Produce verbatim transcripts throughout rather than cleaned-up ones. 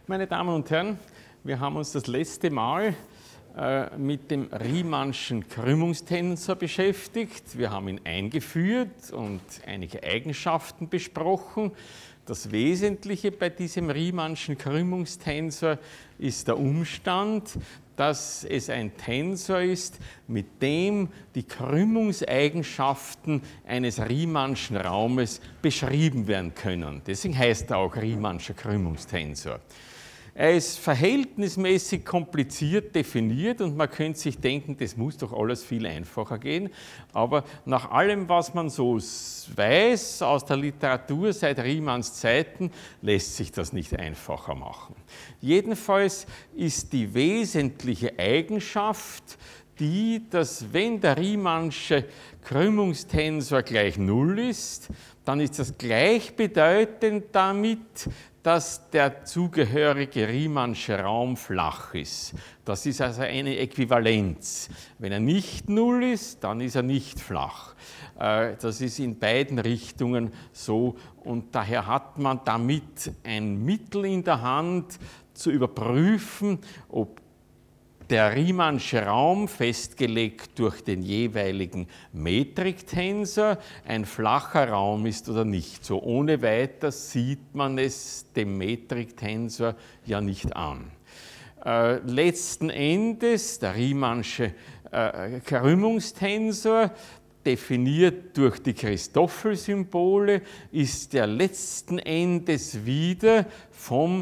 Meine Damen und Herren, wir haben uns das letzte Mal äh, mit dem Riemannschen Krümmungstensor beschäftigt. Wir haben ihn eingeführt und einige Eigenschaften besprochen. Das Wesentliche bei diesem Riemannschen Krümmungstensor ist der Umstand, dass es ein Tensor ist, mit dem die Krümmungseigenschaften eines Riemannschen Raumes beschrieben werden können. Deswegen heißt er auch Riemannscher Krümmungstensor. Er ist verhältnismäßig kompliziert definiert und man könnte sich denken, das muss doch alles viel einfacher gehen. Aber nach allem, was man so weiß aus der Literatur seit Riemanns Zeiten, lässt sich das nicht einfacher machen. Jedenfalls ist die wesentliche Eigenschaft die, dass wenn der Riemannsche Krümmungstensor gleich Null ist, dann ist das gleichbedeutend damit, dass der zugehörige Riemannsche Raum flach ist. Das ist also eine Äquivalenz. Wenn er nicht Null ist, dann ist er nicht flach. Das ist in beiden Richtungen so und daher hat man damit ein Mittel in der Hand, zu überprüfen, ob der Riemannsche Raum, festgelegt durch den jeweiligen Metriktensor, ein flacher Raum ist oder nicht. So ohne weiteres sieht man es dem Metriktensor ja nicht an. Äh, letzten Endes, der Riemannsche äh, Krümmungstensor, definiert durch die Christoffel-Symbole, ist der letzten Endes wieder vom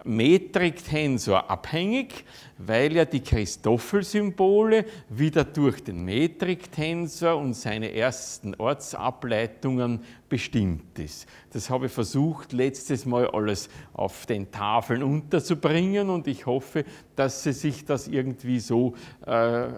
Metriktensor abhängig, weil ja die Christoffel-Symbole wieder durch den Metriktensor und seine ersten Ortsableitungen bestimmt ist. Das habe ich versucht, letztes Mal alles auf den Tafeln unterzubringen und ich hoffe, dass Sie sich das irgendwie so äh,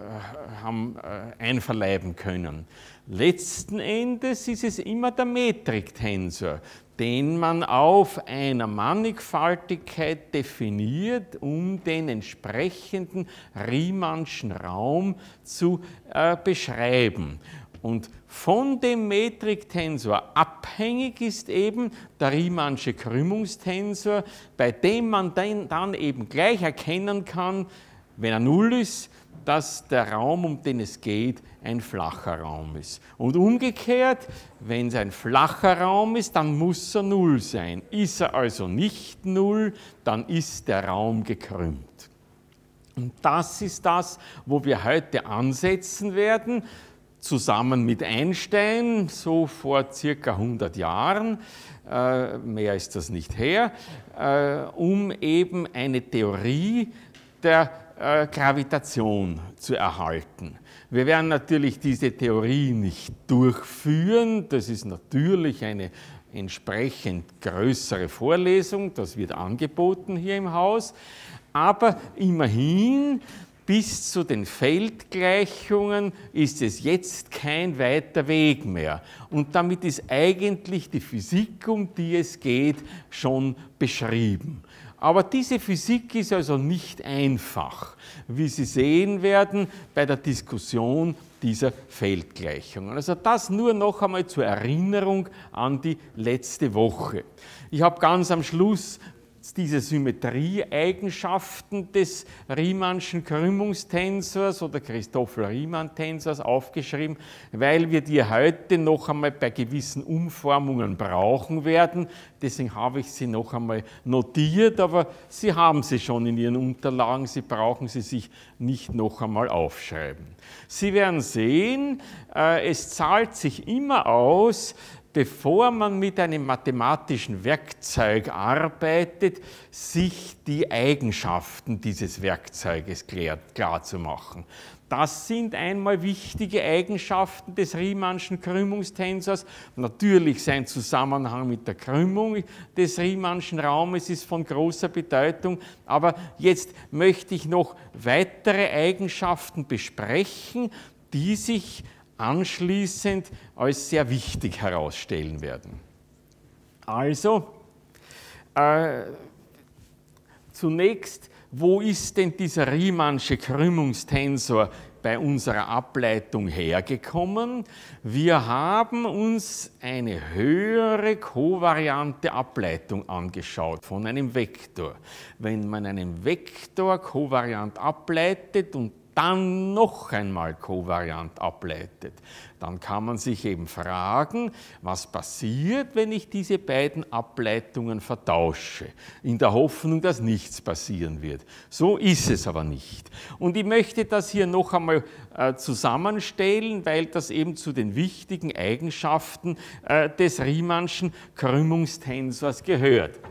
haben äh, einverleiben können. Letzten Endes ist es immer der Metriktensor, den man auf einer Mannigfaltigkeit definiert, um den entsprechenden Riemannschen Raum zu äh, beschreiben. Und von dem Metriktensor abhängig ist eben der Riemannsche Krümmungstensor, bei dem man dann eben gleich erkennen kann, wenn er Null ist, dass der Raum, um den es geht, ein flacher Raum ist. Und umgekehrt, wenn es ein flacher Raum ist, dann muss er Null sein. Ist er also nicht Null, dann ist der Raum gekrümmt. Und das ist das, wo wir heute ansetzen werden, zusammen mit Einstein, so vor circa hundert Jahren, äh, mehr ist das nicht her, äh, um eben eine Theorie der äh, Gravitation zu erhalten. Wir werden natürlich diese Theorie nicht durchführen, das ist natürlich eine entsprechend größere Vorlesung, das wird angeboten hier im Haus, aber immerhin bis zu den Feldgleichungen ist es jetzt kein weiter Weg mehr. Und damit ist eigentlich die Physik, um die es geht, schon beschrieben. Aber diese Physik ist also nicht einfach, wie Sie sehen werden bei der Diskussion dieser Feldgleichungen. Also das nur noch einmal zur Erinnerung an die letzte Woche. Ich habe ganz am Schluss diese Symmetrieeigenschaften des Riemannschen Krümmungstensors oder Christoffel-Riemann-Tensors aufgeschrieben, weil wir die heute noch einmal bei gewissen Umformungen brauchen werden. Deswegen habe ich sie noch einmal notiert, aber Sie haben sie schon in Ihren Unterlagen, Sie brauchen sie sich nicht noch einmal aufschreiben. Sie werden sehen, es zahlt sich immer aus, bevor man mit einem mathematischen Werkzeug arbeitet, sich die Eigenschaften dieses Werkzeuges klar zu machen. Das sind einmal wichtige Eigenschaften des Riemannschen Krümmungstensors. Natürlich sein Zusammenhang mit der Krümmung des Riemannschen Raumes ist von großer Bedeutung, aber jetzt möchte ich noch weitere Eigenschaften besprechen, die sich anschließend als sehr wichtig herausstellen werden. Also, äh, zunächst, wo ist denn dieser Riemannsche Krümmungstensor bei unserer Ableitung hergekommen? Wir haben uns eine höhere kovariante Ableitung angeschaut von einem Vektor. Wenn man einen Vektor kovariant ableitet und dann noch einmal kovariant ableitet, dann kann man sich eben fragen, was passiert, wenn ich diese beiden Ableitungen vertausche, in der Hoffnung, dass nichts passieren wird. So ist es aber nicht. Und ich möchte das hier noch einmal äh, zusammenstellen, weil das eben zu den wichtigen Eigenschaften äh, des Riemannschen Krümmungstensors gehört.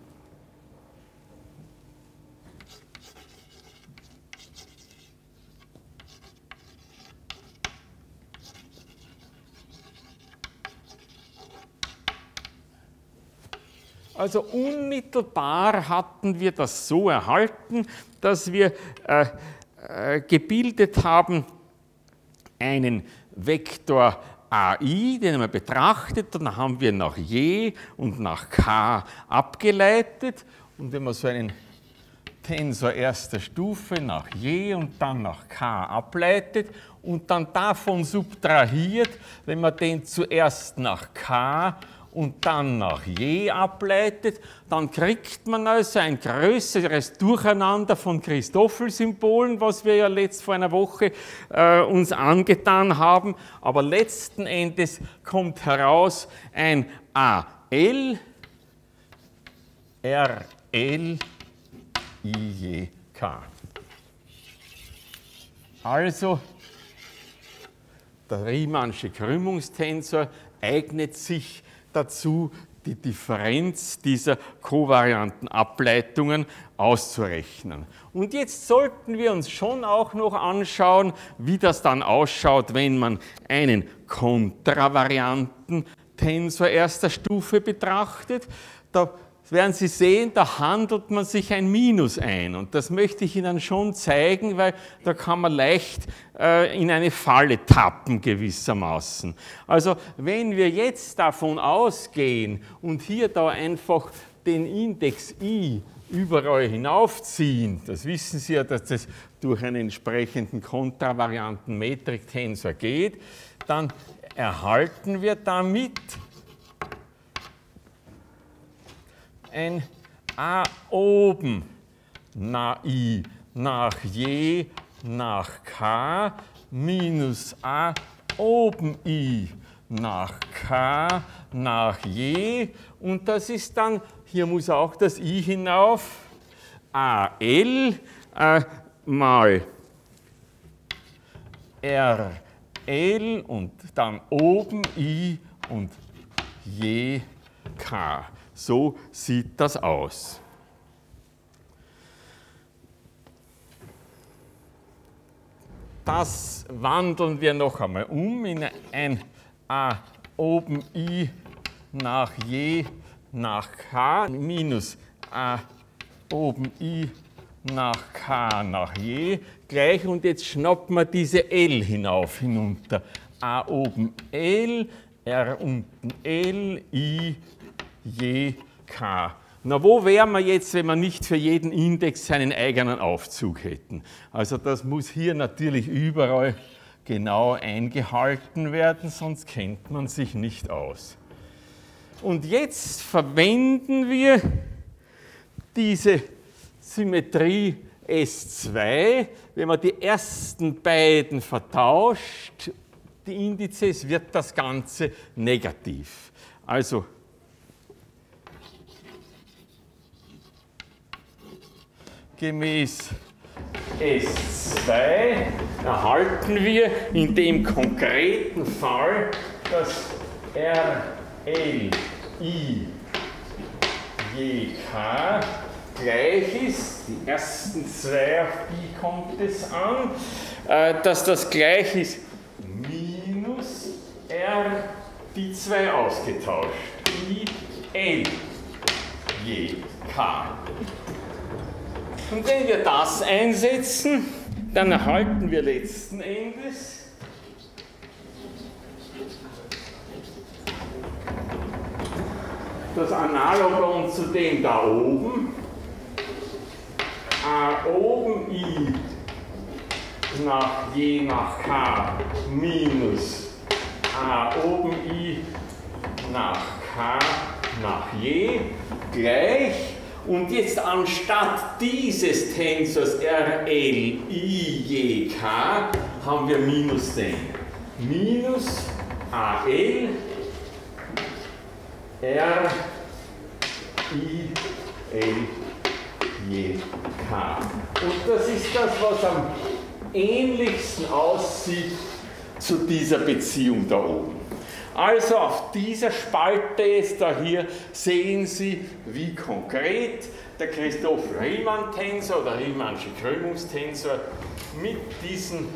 Also unmittelbar hatten wir das so erhalten, dass wir äh, äh, gebildet haben einen Vektor A I, den man betrachtet, dann haben wir nach J und nach K abgeleitet. Und wenn man so einen Tensor erster Stufe nach J und dann nach K ableitet und dann davon subtrahiert, wenn man den zuerst nach K und dann nach J ableitet, dann kriegt man also ein größeres Durcheinander von Christoffel-Symbolen, was wir ja letzt vor einer Woche äh, uns angetan haben. Aber letzten Endes kommt heraus ein A L, R L, I J K. Also der Riemannsche Krümmungstensor eignet sich dazu, die Differenz dieser kovarianten Ableitungen auszurechnen. Und jetzt sollten wir uns schon auch noch anschauen, wie das dann ausschaut, wenn man einen kontravarianten Tensor erster Stufe betrachtet. Da werden Sie sehen, da handelt man sich ein Minus ein. Und das möchte ich Ihnen schon zeigen, weil da kann man leicht äh, in eine Falle tappen gewissermaßen. Also wenn wir jetzt davon ausgehen und hier da einfach den Index I überall hinaufziehen, das wissen Sie ja, dass das durch einen entsprechenden kontravarianten Metriktensor geht, dann erhalten wir damit ein A oben nach I nach J nach K minus A oben I nach K nach J und das ist dann, hier muss auch das I hinauf, A L äh, mal R L und dann oben I und J K. So sieht das aus. Das wandeln wir noch einmal um in ein A oben I nach J nach K minus A oben I nach K nach J gleich und jetzt schnappen wir diese L hinauf hinunter. A oben L, R unten L, I J K. Na, wo wären wir jetzt, wenn wir nicht für jeden Index seinen eigenen Aufzug hätten? Also das muss hier natürlich überall genau eingehalten werden, sonst kennt man sich nicht aus. Und jetzt verwenden wir diese Symmetrie S zwei. Wenn man die ersten beiden vertauscht, die Indizes, wird das Ganze negativ. Also gemäß S zwei erhalten wir in dem konkreten Fall, dass R L I J K gleich ist, die ersten zwei, auf die kommt es an, äh, dass das gleich ist minus R, die zwei ausgetauscht, I L J K. Und wenn wir das einsetzen, dann erhalten wir letzten Endes das Analogon zu dem da oben, A oben I nach je nach k minus a oben i nach k nach je gleich. Und jetzt anstatt dieses Tensors R L I je k haben wir minus den. Minus A L R I L je k. Und das ist das, was am ähnlichsten aussieht zu dieser Beziehung da oben. Also auf dieser Spalte ist da hier sehen Sie, wie konkret der Christoffel-Riemann-Tensor oder Riemannsche Krümmungstensor mit diesen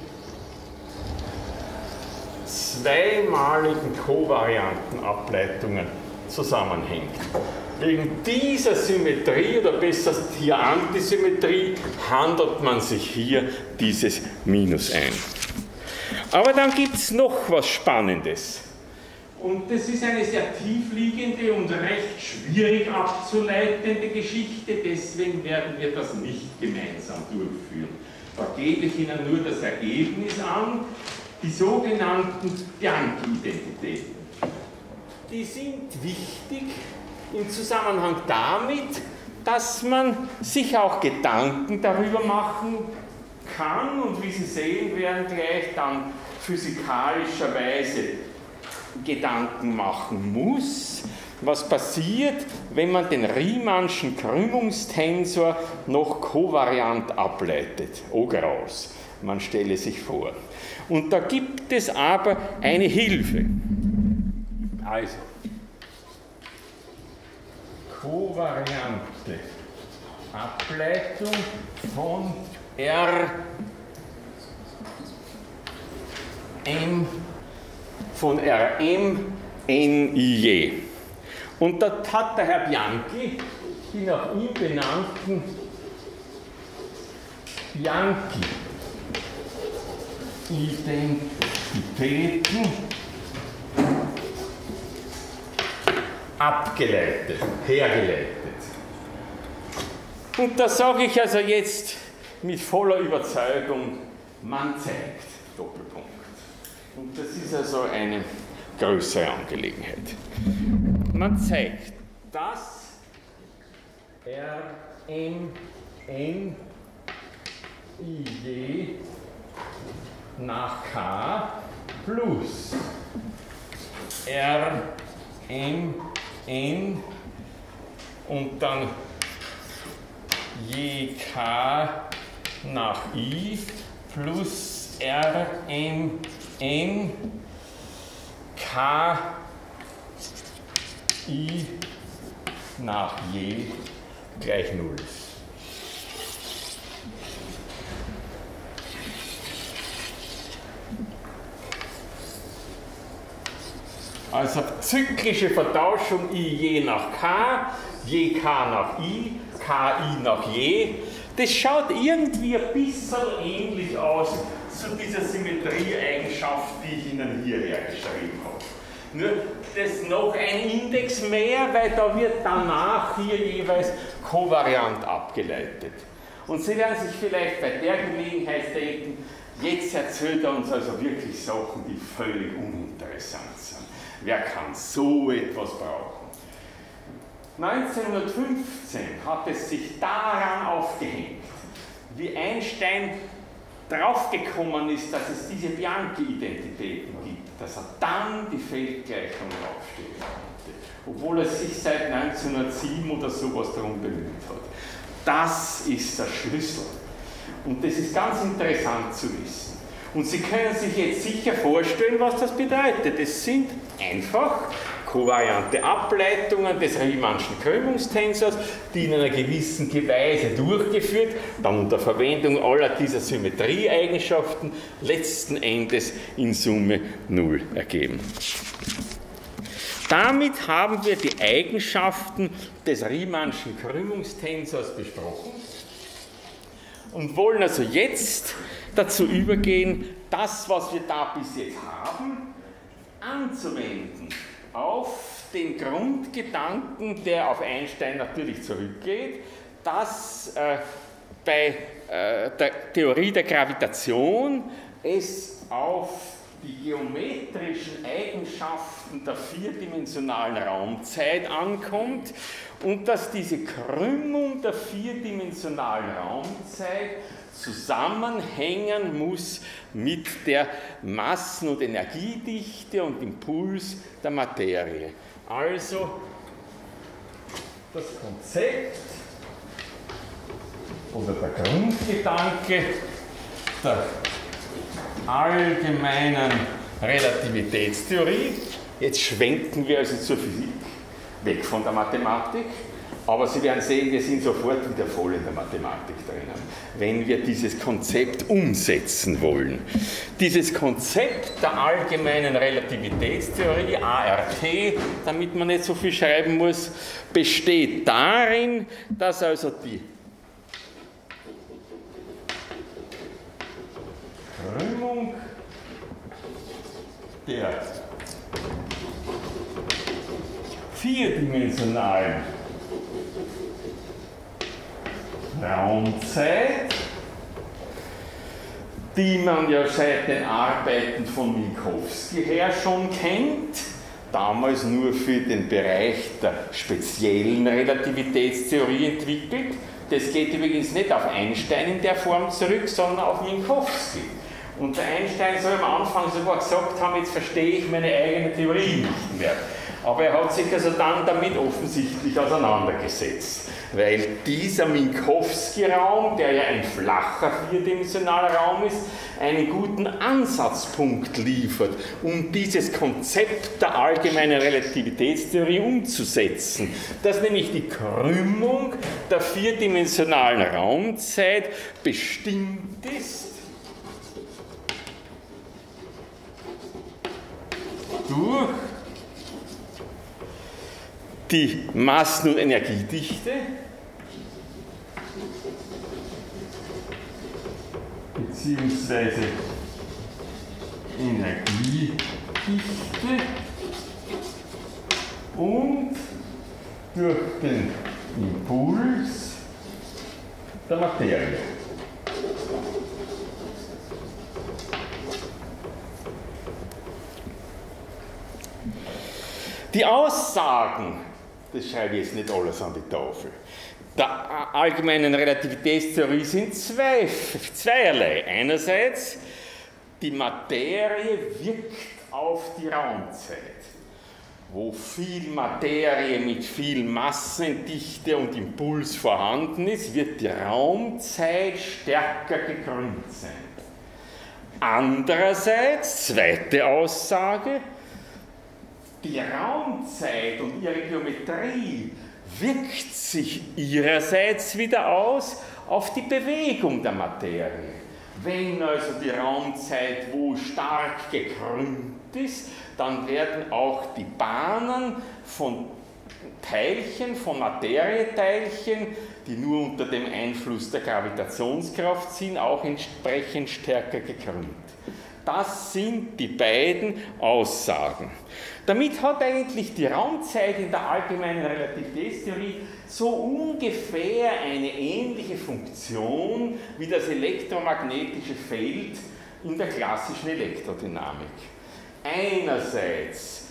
zweimaligen kovarianten Ableitungen zusammenhängt. Wegen dieser Symmetrie, oder besser hier Antisymmetrie, handelt man sich hier dieses Minus ein. Aber dann gibt es noch was Spannendes. Und das ist eine sehr tiefliegende und recht schwierig abzuleitende Geschichte, deswegen werden wir das nicht gemeinsam durchführen. Da gebe ich Ihnen nur das Ergebnis an, die sogenannten Bianchi-Identitäten. Die sind wichtig im Zusammenhang damit, dass man sich auch Gedanken darüber machen kann und wie Sie sehen werden, gleich dann physikalischerweise Gedanken machen muss, was passiert, wenn man den Riemannschen Krümmungstensor noch kovariant ableitet. Oh graus, man stelle sich vor. Und da gibt es aber eine Hilfe. Also, kovariante Ableitung von R M von R M N I je. Und da hat der Herr Bianchi die nach ihm benannten Bianchi-Identitäten abgeleitet, hergeleitet. Und da sage ich also jetzt mit voller Überzeugung, man zeigt, Doppelpunkt. Und das ist also eine größere Angelegenheit. Man zeigt, dass R M N I je nach K plus R M N und dann je K nach I plus R M N K I nach je gleich null ist. Also zyklische Vertauschung I je nach K, je K nach I, K I nach je. Das schaut irgendwie ein bisschen ähnlich aus zu dieser Symmetrieeigenschaft, die ich Ihnen hierher geschrieben habe. Nur das ist noch ein Index mehr, weil da wird danach hier jeweils kovariant abgeleitet. Und Sie werden sich vielleicht bei der Gelegenheit denken, jetzt erzählt er uns also wirklich Sachen, die völlig uninteressant sind. Wer kann so etwas brauchen? neunzehnhundertfünfzehn hat es sich daran aufgehängt, wie Einstein draufgekommen ist, dass es diese Bianchi-Identitäten gibt, dass er dann die Feldgleichung aufstellen konnte, obwohl er sich seit neunzehnhundertsieben oder sowas darum bemüht hat. Das ist der Schlüssel. Und das ist ganz interessant zu wissen. Und Sie können sich jetzt sicher vorstellen, was das bedeutet. Es sind einfach kovariante Ableitungen des Riemannschen Krümmungstensors, die in einer gewissen Weise durchgeführt, dann unter Verwendung aller dieser Symmetrieeigenschaften, letzten Endes in Summe null ergeben. Damit haben wir die Eigenschaften des Riemannschen Krümmungstensors besprochen und wollen also jetzt dazu übergehen, das, was wir da bis jetzt haben, anzuwenden auf den Grundgedanken, der auf Einstein natürlich zurückgeht, dass äh, bei äh, der Theorie der Gravitation es auf die geometrischen Eigenschaften der vierdimensionalen Raumzeit ankommt und dass diese Krümmung der vierdimensionalen Raumzeit zusammenhängen muss mit der Massen- und Energiedichte und Impuls der Materie. Also das Konzept oder der Grundgedanke der allgemeinen Relativitätstheorie. Jetzt schwenken wir also zur Physik, weg von der Mathematik, aber Sie werden sehen, wir sind sofort wieder voll in der Mathematik drinnen, wenn wir dieses Konzept umsetzen wollen. Dieses Konzept der allgemeinen Relativitätstheorie, A R T, damit man nicht so viel schreiben muss, besteht darin, dass also die Krümmung der vierdimensionalen Raumzeit, die man ja seit den Arbeiten von Minkowski her schon kennt, damals nur für den Bereich der speziellen Relativitätstheorie entwickelt. Das geht übrigens nicht auf Einstein in der Form zurück, sondern auf Minkowski. Und der Einstein soll am Anfang sogar gesagt haben, jetzt verstehe ich meine eigene Theorie nicht mehr. Aber er hat sich also dann damit offensichtlich auseinandergesetzt. Weil dieser Minkowski-Raum, der ja ein flacher vierdimensionaler Raum ist, einen guten Ansatzpunkt liefert, um dieses Konzept der allgemeinen Relativitätstheorie umzusetzen, dass nämlich die Krümmung der vierdimensionalen Raumzeit bestimmt ist durch die Massen- und Energiedichte beziehungsweise Energiedichte und durch den Impuls der Materie. Die Aussagen, das schreibe ich jetzt nicht alles an die Tafel, der allgemeinen Relativitätstheorie sind zwei, zweierlei. Einerseits, die Materie wirkt auf die Raumzeit. Wo viel Materie mit viel Massendichte und Impuls vorhanden ist, wird die Raumzeit stärker gekrümmt sein. Andererseits, zweite Aussage, die Raumzeit und ihre Geometrie wirkt sich ihrerseits wieder aus auf die Bewegung der Materie. Wenn also die Raumzeit wo stark gekrümmt ist, dann werden auch die Bahnen von Teilchen, von Materieteilchen, die nur unter dem Einfluss der Gravitationskraft sind, auch entsprechend stärker gekrümmt. Das sind die beiden Aussagen. Damit hat eigentlich die Raumzeit in der allgemeinen Relativitätstheorie so ungefähr eine ähnliche Funktion wie das elektromagnetische Feld in der klassischen Elektrodynamik. Einerseits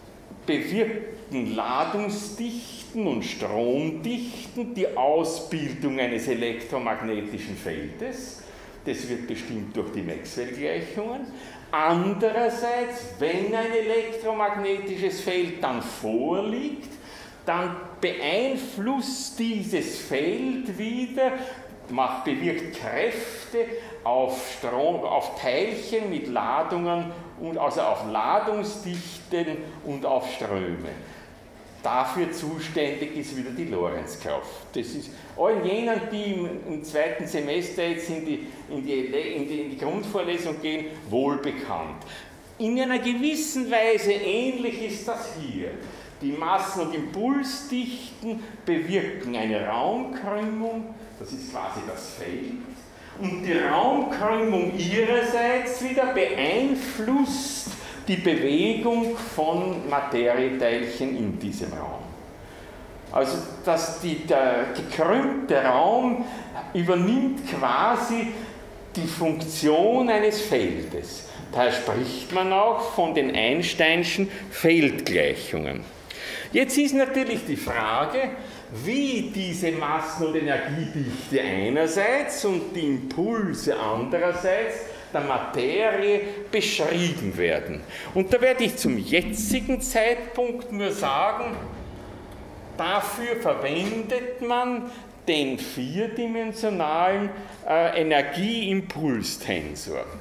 bewirken Ladungsdichten und Stromdichten die Ausbildung eines elektromagnetischen Feldes. Das wird bestimmt durch die Maxwell-Gleichungen. Andererseits, wenn ein elektromagnetisches Feld dann vorliegt, dann beeinflusst dieses Feld wieder, macht, bewirkt Kräfte auf, Strom, auf Teilchen mit Ladungen, und also auf Ladungsdichten und auf Ströme. Dafür zuständig ist wieder die Lorentzkraft. Das ist allen jenen, die im, im zweiten Semester jetzt in die, in, die, in, die, in die Grundvorlesung gehen, wohl bekannt. In einer gewissen Weise ähnlich ist das hier. Die Massen- und Impulsdichten bewirken eine Raumkrümmung, das ist quasi das Feld, und die Raumkrümmung ihrerseits wieder beeinflusst die Bewegung von Materieteilchen in diesem Raum. Also dass die, der gekrümmte Raum übernimmt quasi die Funktion eines Feldes. Daher spricht man auch von den Einsteinschen Feldgleichungen. Jetzt ist natürlich die Frage, wie diese Massen- und Energiedichte einerseits und die Impulse andererseits der Materie beschrieben werden. Und da werde ich zum jetzigen Zeitpunkt nur sagen, dafür verwendet man den vierdimensionalen äh, Energieimpulstensor.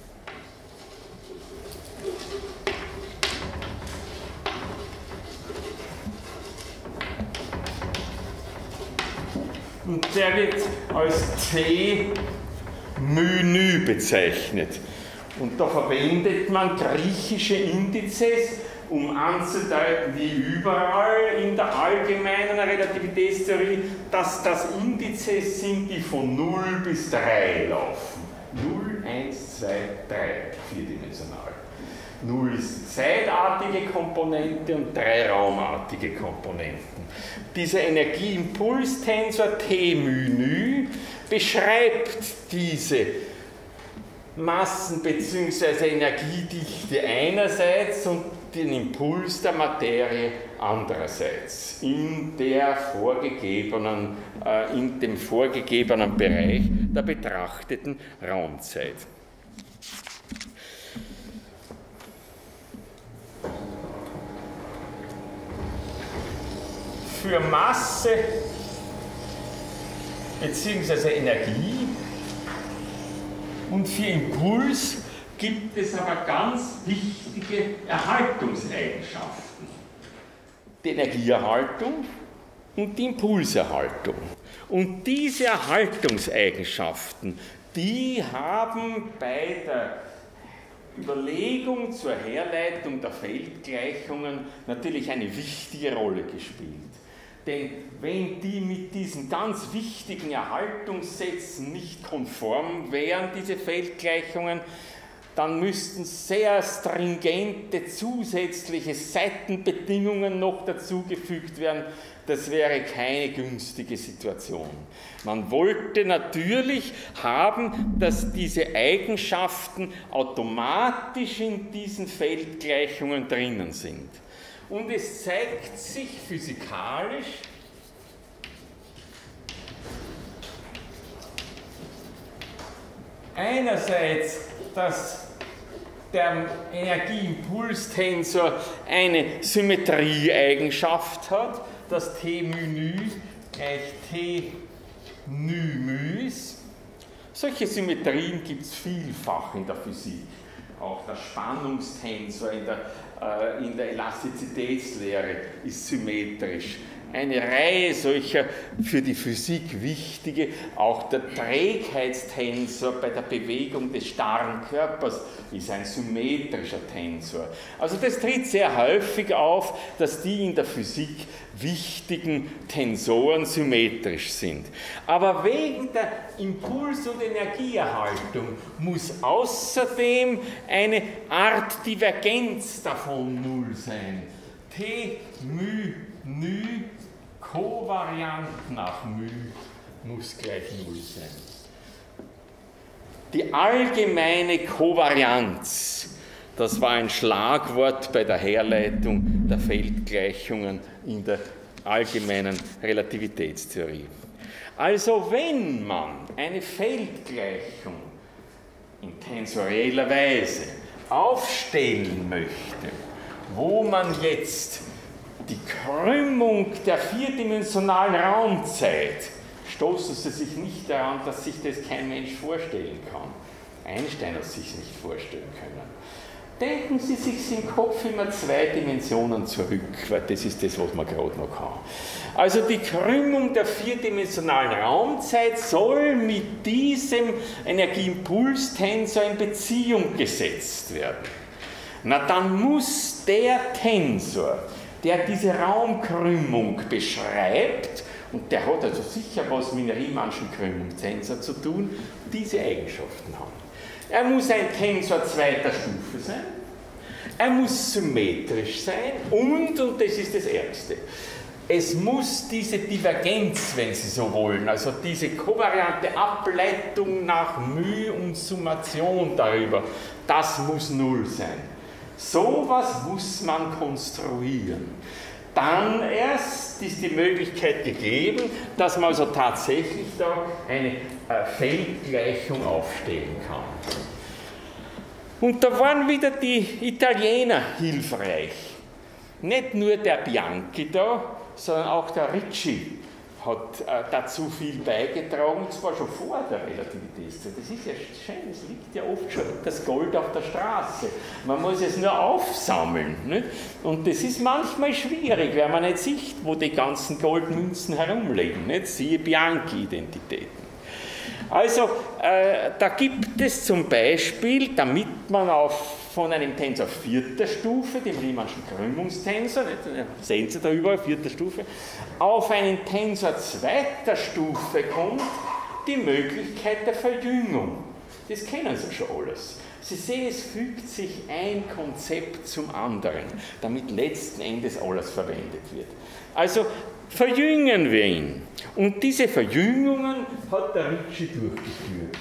Und der wird als C μ bezeichnet. Und da verwendet man griechische Indizes, um anzudeuten, wie überall in der allgemeinen Relativitätstheorie, dass das Indizes sind, die von null bis drei laufen. null, eins, zwei, drei, vierdimensional. null ist die zeitartige Komponente und drei raumartige Komponenten. Dieser Energieimpulstensor T μ beschreibt diese Massen- bzw. Energiedichte einerseits und den Impuls der Materie andererseits in, der vorgegebenen, äh, in dem vorgegebenen Bereich der betrachteten Raumzeit. Für Masse bzw. Energie und für Impuls gibt es aber ganz wichtige Erhaltungseigenschaften. Die Energieerhaltung und die Impulserhaltung. Und diese Erhaltungseigenschaften, die haben bei der Überlegung zur Herleitung der Feldgleichungen natürlich eine wichtige Rolle gespielt. Denn wenn die mit diesen ganz wichtigen Erhaltungssätzen nicht konform wären, diese Feldgleichungen, dann müssten sehr stringente zusätzliche Seitenbedingungen noch dazugefügt werden. Das wäre keine günstige Situation. Man wollte natürlich haben, dass diese Eigenschaften automatisch in diesen Feldgleichungen drinnen sind. Und es zeigt sich physikalisch, einerseits, dass der Energieimpulstensor eine Symmetrieeigenschaft hat, dass T μ gleich T μ ist. Solche Symmetrien gibt es vielfach in der Physik. Auch der Spannungstensor in der, äh, in der Elastizitätslehre ist symmetrisch. Eine Reihe solcher für die Physik wichtige, auch der Trägheitstensor bei der Bewegung des starren Körpers ist ein symmetrischer Tensor. Also das tritt sehr häufig auf, dass die in der Physik wichtigen Tensoren symmetrisch sind. Aber wegen der Impuls- und Energieerhaltung muss außerdem eine Art Divergenz davon null sein. T μ μ kovariant nach μ muss gleich null sein. Die allgemeine Kovarianz, das war ein Schlagwort bei der Herleitung der Feldgleichungen in der allgemeinen Relativitätstheorie. Also wenn man eine Feldgleichung in tensorieller Weise aufstellen möchte, wo man jetzt die Krümmung der vierdimensionalen Raumzeit, stoßen Sie sich nicht daran, dass sich das kein Mensch vorstellen kann. Einstein hat es sich nicht vorstellen können. Denken Sie sich im Kopf immer zwei Dimensionen zurück, weil das ist das, was man gerade noch kann. Also die Krümmung der vierdimensionalen Raumzeit soll mit diesem Energieimpulstensor in Beziehung gesetzt werden. Na dann muss der Tensor, der diese Raumkrümmung beschreibt, und der hat also sicher was mit dem Riemannschen Krümmungstensor zu tun, diese Eigenschaften haben. Er muss ein Tensor zweiter Stufe sein, er muss symmetrisch sein und, und das ist das Ärgste, es muss diese Divergenz, wenn Sie so wollen, also diese kovariante Ableitung nach μ und Summation darüber, das muss null sein. So etwas muss man konstruieren. Dann erst ist die Möglichkeit gegeben, dass man also tatsächlich da eine äh, Feldgleichung aufstellen kann. Und da waren wieder die Italiener hilfreich. Nicht nur der Bianchi da, sondern auch der Ricci hat äh, dazu viel beigetragen, und zwar schon vor der Relativitätszeit. Das ist ja schön, es liegt ja oft schon das Gold auf der Straße. Man muss es nur aufsammeln. Nicht? Und das ist manchmal schwierig, weil man nicht sieht, wo die ganzen Goldmünzen herumliegen. Nicht? Siehe Bianchi-Identitäten. Also, äh, da gibt es zum Beispiel, damit man auf, von einem Tensor vierter Stufe, dem Riemannschen Krümmungstensor, sehen Sie da überall, vierter Stufe, auf einen Tensor zweiter Stufe kommt, die Möglichkeit der Verjüngung. Das kennen Sie schon alles. Sie sehen, es fügt sich ein Konzept zum anderen, damit letzten Endes alles verwendet wird. Also, verjüngen wir ihn. Und diese Verjüngungen hat der Ricci durchgeführt.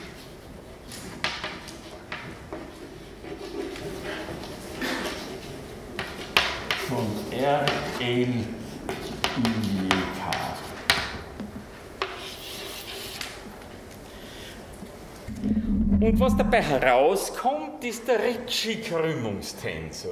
Von R L I K. Und was dabei herauskommt, ist der Ricci-Krümmungstensor.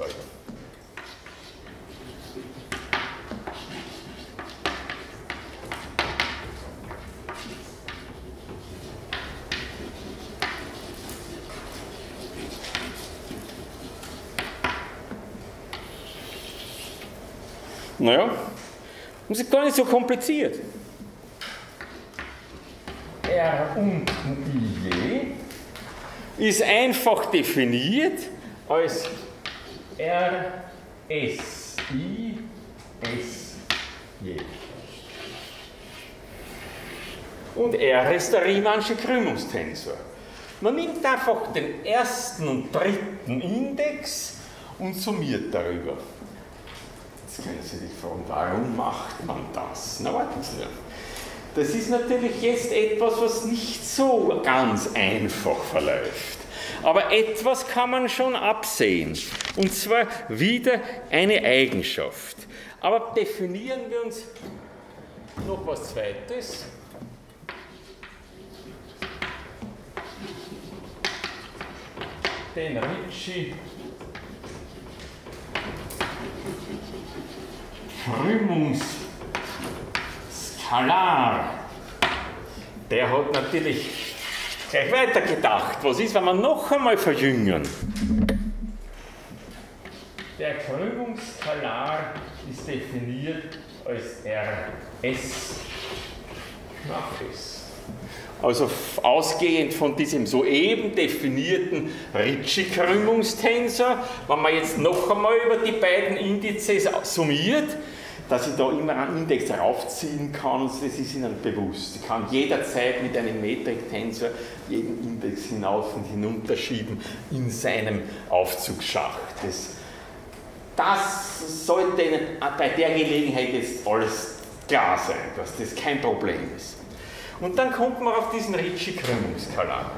Naja, das ist gar nicht so kompliziert. R unten I J ist einfach definiert als R S I S J. Und R ist der Riemannsche Krümmungstensor. Man nimmt einfach den ersten und dritten Index und summiert darüber. Jetzt können Sie sich fragen, warum macht man das? Na, warten Sie. Das ist natürlich jetzt etwas, was nicht so ganz einfach verläuft. Aber etwas kann man schon absehen. Und zwar wieder eine Eigenschaft. Aber definieren wir uns noch was Zweites. Den Ricci Krümmungsskalar, der hat natürlich gleich weitergedacht. Was ist, wenn wir noch einmal verjüngen? Der Krümmungsskalar ist definiert als R S nach S. Also ausgehend von diesem soeben definierten Ricci-Krümmungstensor, wenn man jetzt noch einmal über die beiden Indizes summiert, dass ich da immer einen Index raufziehen kann, das ist Ihnen bewusst. Ich kann jederzeit mit einem Metriktensor jeden Index hinauf und hinunter schieben in seinem Aufzugsschacht. Das, das sollte Ihnen bei der Gelegenheit jetzt alles klar sein, dass das kein Problem ist. Und dann kommt man auf diesen Ricci-Krümmungskalar.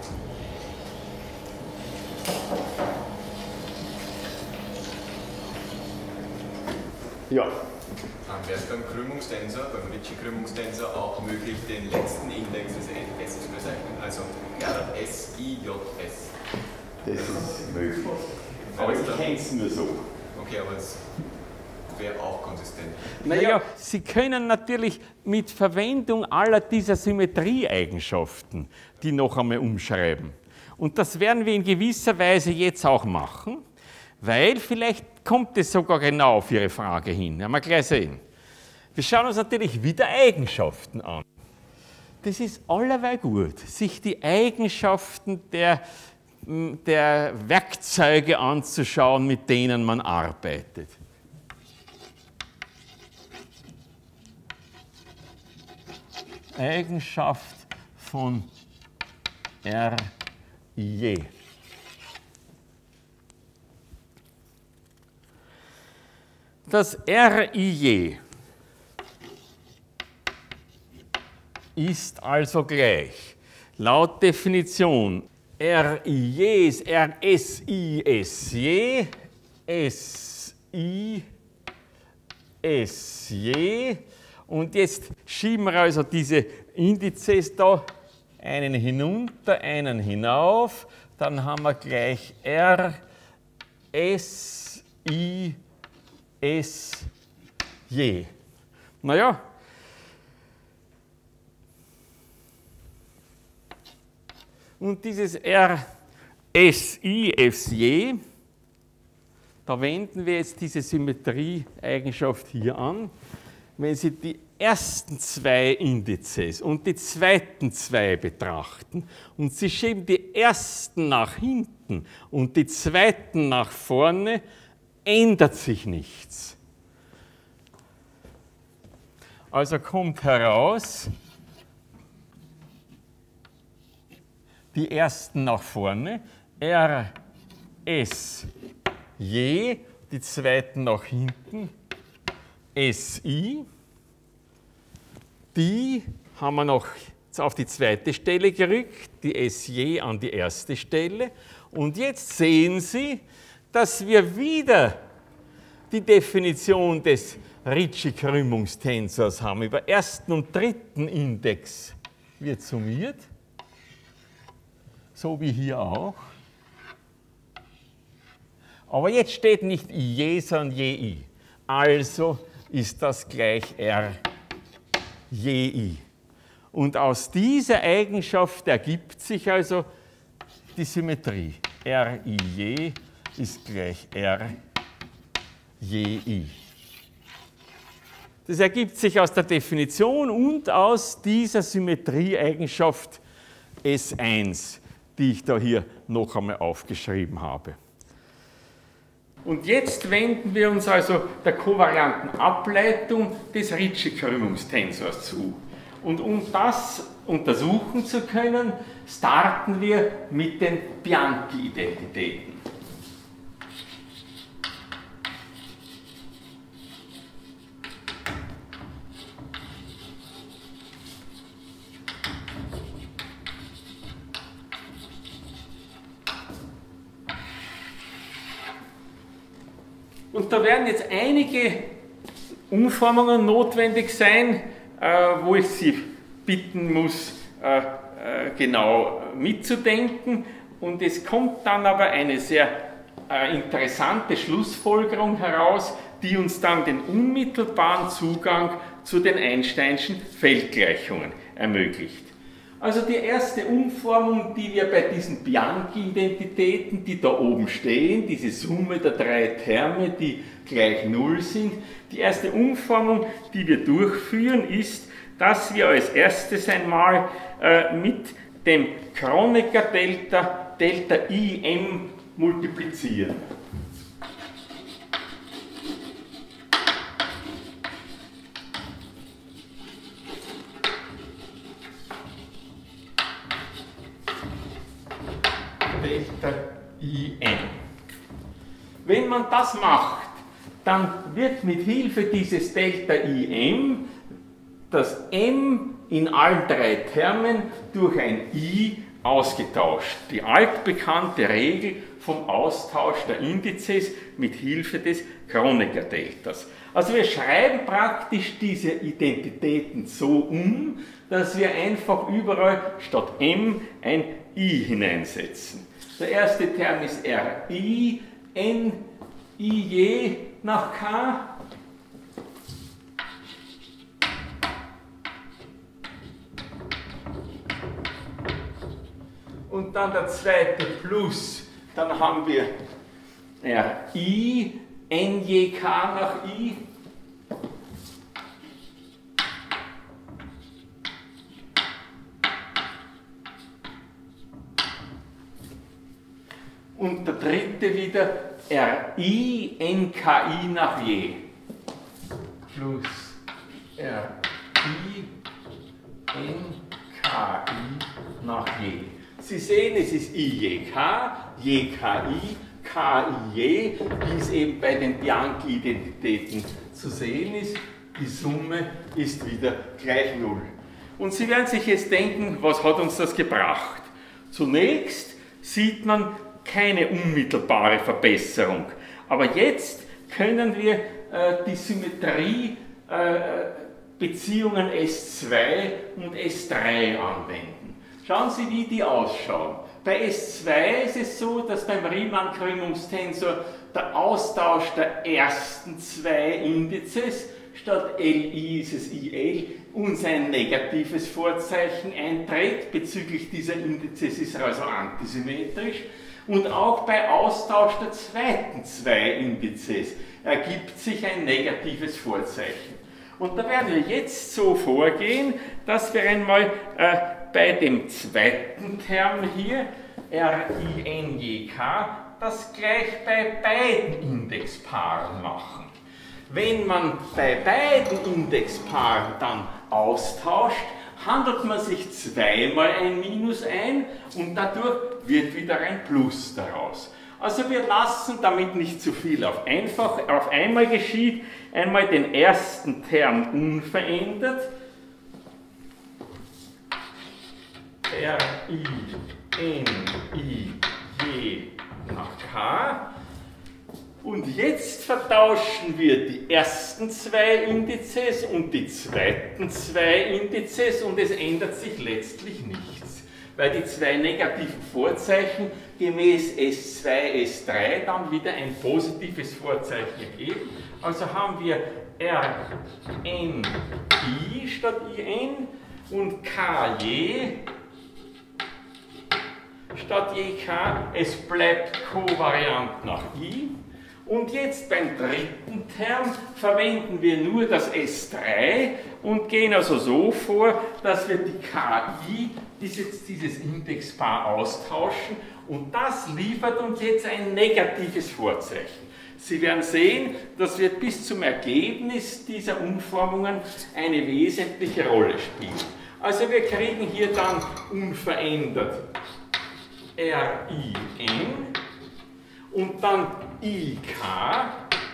Ja. Dann wäre es beim Krümmungstensor, beim Ricci-Krümmungstensor auch möglich, den letzten Index des S zu bezeichnen, also R S I J S. Das ist möglich. Aber ich kenne es nur so. Okay, aber es wäre auch konsistent. Naja, Sie können natürlich mit Verwendung aller dieser Symmetrieeigenschaften die noch einmal umschreiben. Und das werden wir in gewisser Weise jetzt auch machen, weil vielleicht kommt es sogar genau auf Ihre Frage hin. Werden wir gleich sehen. Wir schauen uns natürlich wieder Eigenschaften an. Das ist allerweil gut, sich die Eigenschaften der, der Werkzeuge anzuschauen, mit denen man arbeitet. Eigenschaft von R I J. Das R I J ist also gleich, laut Definition, R I J ist R S I S J, S I S J. Und jetzt schieben wir also diese Indizes da, einen hinunter, einen hinauf, dann haben wir gleich R S I S J. Naja, und dieses R S I S J, da wenden wir jetzt diese Symmetrieeigenschaft hier an. Wenn Sie die ersten zwei Indizes und die zweiten zwei betrachten und Sie schieben die ersten nach hinten und die zweiten nach vorne, ändert sich nichts. Also kommt heraus, die ersten nach vorne, R S J, die zweiten nach hinten, S I. Die haben wir noch auf die zweite Stelle gerückt, die S J an die erste Stelle. Und jetzt sehen Sie, dass wir wieder die Definition des Ricci-Krümmungstensors haben. Über ersten und dritten Index wird summiert, so wie hier auch. Aber jetzt steht nicht I J, sondern J I. Also ist das gleich R J I. Und aus dieser Eigenschaft ergibt sich also die Symmetrie. R I J ist gleich R J I. Das ergibt sich aus der Definition und aus dieser Symmetrieeigenschaft S eins, die ich da hier noch einmal aufgeschrieben habe. Und jetzt wenden wir uns also der kovarianten Ableitung des Ricci-Krümmungstensors zu. Und um das untersuchen zu können, starten wir mit den Bianchi-Identitäten. Und da werden jetzt einige Umformungen notwendig sein, äh, wo ich Sie bitten muss, äh, äh, genau mitzudenken. Und es kommt dann aber eine sehr äh, interessante Schlussfolgerung heraus, die uns dann den unmittelbaren Zugang zu den Einsteinschen Feldgleichungen ermöglicht. Also die erste Umformung, die wir bei diesen Bianchi-Identitäten, die da oben stehen, diese Summe der drei Terme, die gleich Null sind, die erste Umformung, die wir durchführen, ist, dass wir als erstes einmal äh, mit dem Kronecker-Delta, Delta I M, multiplizieren. Delta I M. Wenn man das macht, dann wird mit Hilfe dieses Delta I M das M in allen drei Termen durch ein I ausgetauscht. Die altbekannte Regel vom Austausch der Indizes mit Hilfe des Kronecker-Deltas. Also wir schreiben praktisch diese Identitäten so um, dass wir einfach überall statt M ein I hineinsetzen. Der erste Term ist R I, N I J nach K. Und dann der zweite Plus, dann haben wir R I, N J K nach I. Und der dritte wieder R I, N K I nach J. Plus R I, N K I nach J. Sie sehen, es ist I J K, J K I, K I J, wie es eben bei den Bianchi-Identitäten zu sehen ist. Die Summe ist wieder gleich Null. Und Sie werden sich jetzt denken, was hat uns das gebracht? Zunächst sieht man keine unmittelbare Verbesserung. Aber jetzt können wir äh, die Symmetriebeziehungen äh, S zwei und S drei anwenden. Schauen Sie, wie die ausschauen. Bei S zwei ist es so, dass beim Riemann-Krümmungstensor der Austausch der ersten zwei Indizes, statt L I ist es I L, uns ein negatives Vorzeichen einträgt. Bezüglich dieser Indizes ist er also antisymmetrisch. Und auch bei Austausch der zweiten zwei Indizes ergibt sich ein negatives Vorzeichen. Und da werden wir jetzt so vorgehen, dass wir einmal äh, bei dem zweiten Term hier, R I N J K, das gleich bei beiden Indexpaaren machen. Wenn man bei beiden Indexpaaren dann austauscht, handelt man sich zweimal ein Minus ein und dadurch wird wieder ein Plus daraus. Also wir lassen, damit nicht zu viel auf, einfach, auf einmal geschieht, einmal den ersten Term unverändert. R I N I J nach K. Und jetzt vertauschen wir die ersten zwei Indizes und die zweiten zwei Indizes und es ändert sich letztlich nichts, weil die zwei negativen Vorzeichen gemäß S zwei, S drei dann wieder ein positives Vorzeichen geben. Also haben wir R N I statt I N und K J statt J K. Es bleibt kovariant nach I. Und jetzt beim dritten Term verwenden wir nur das S drei und gehen also so vor, dass wir die K I, dieses, dieses Indexpaar, austauschen und das liefert uns jetzt ein negatives Vorzeichen. Sie werden sehen, das wird bis zum Ergebnis dieser Umformungen eine wesentliche Rolle spielen. Also wir kriegen hier dann unverändert R I N und dann I K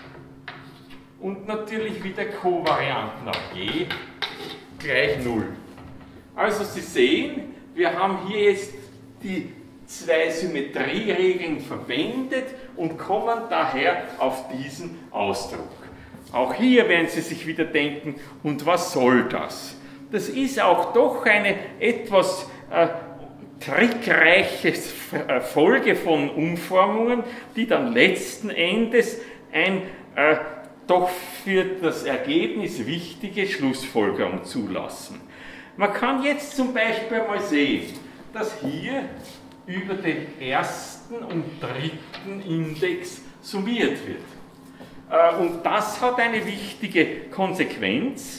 und natürlich wieder kovariant nach G gleich null. Also Sie sehen, wir haben hier jetzt die zwei Symmetrieregeln verwendet und kommen daher auf diesen Ausdruck. Auch hier werden Sie sich wieder denken, und was soll das? Das ist auch doch eine etwas äh, trickreiche Folge von Umformungen, die dann letzten Endes ein äh, doch für das Ergebnis wichtige Schlussfolgerung zulassen. Man kann jetzt zum Beispiel mal sehen, dass hier über den ersten und dritten Index summiert wird. Äh, und das hat eine wichtige Konsequenz,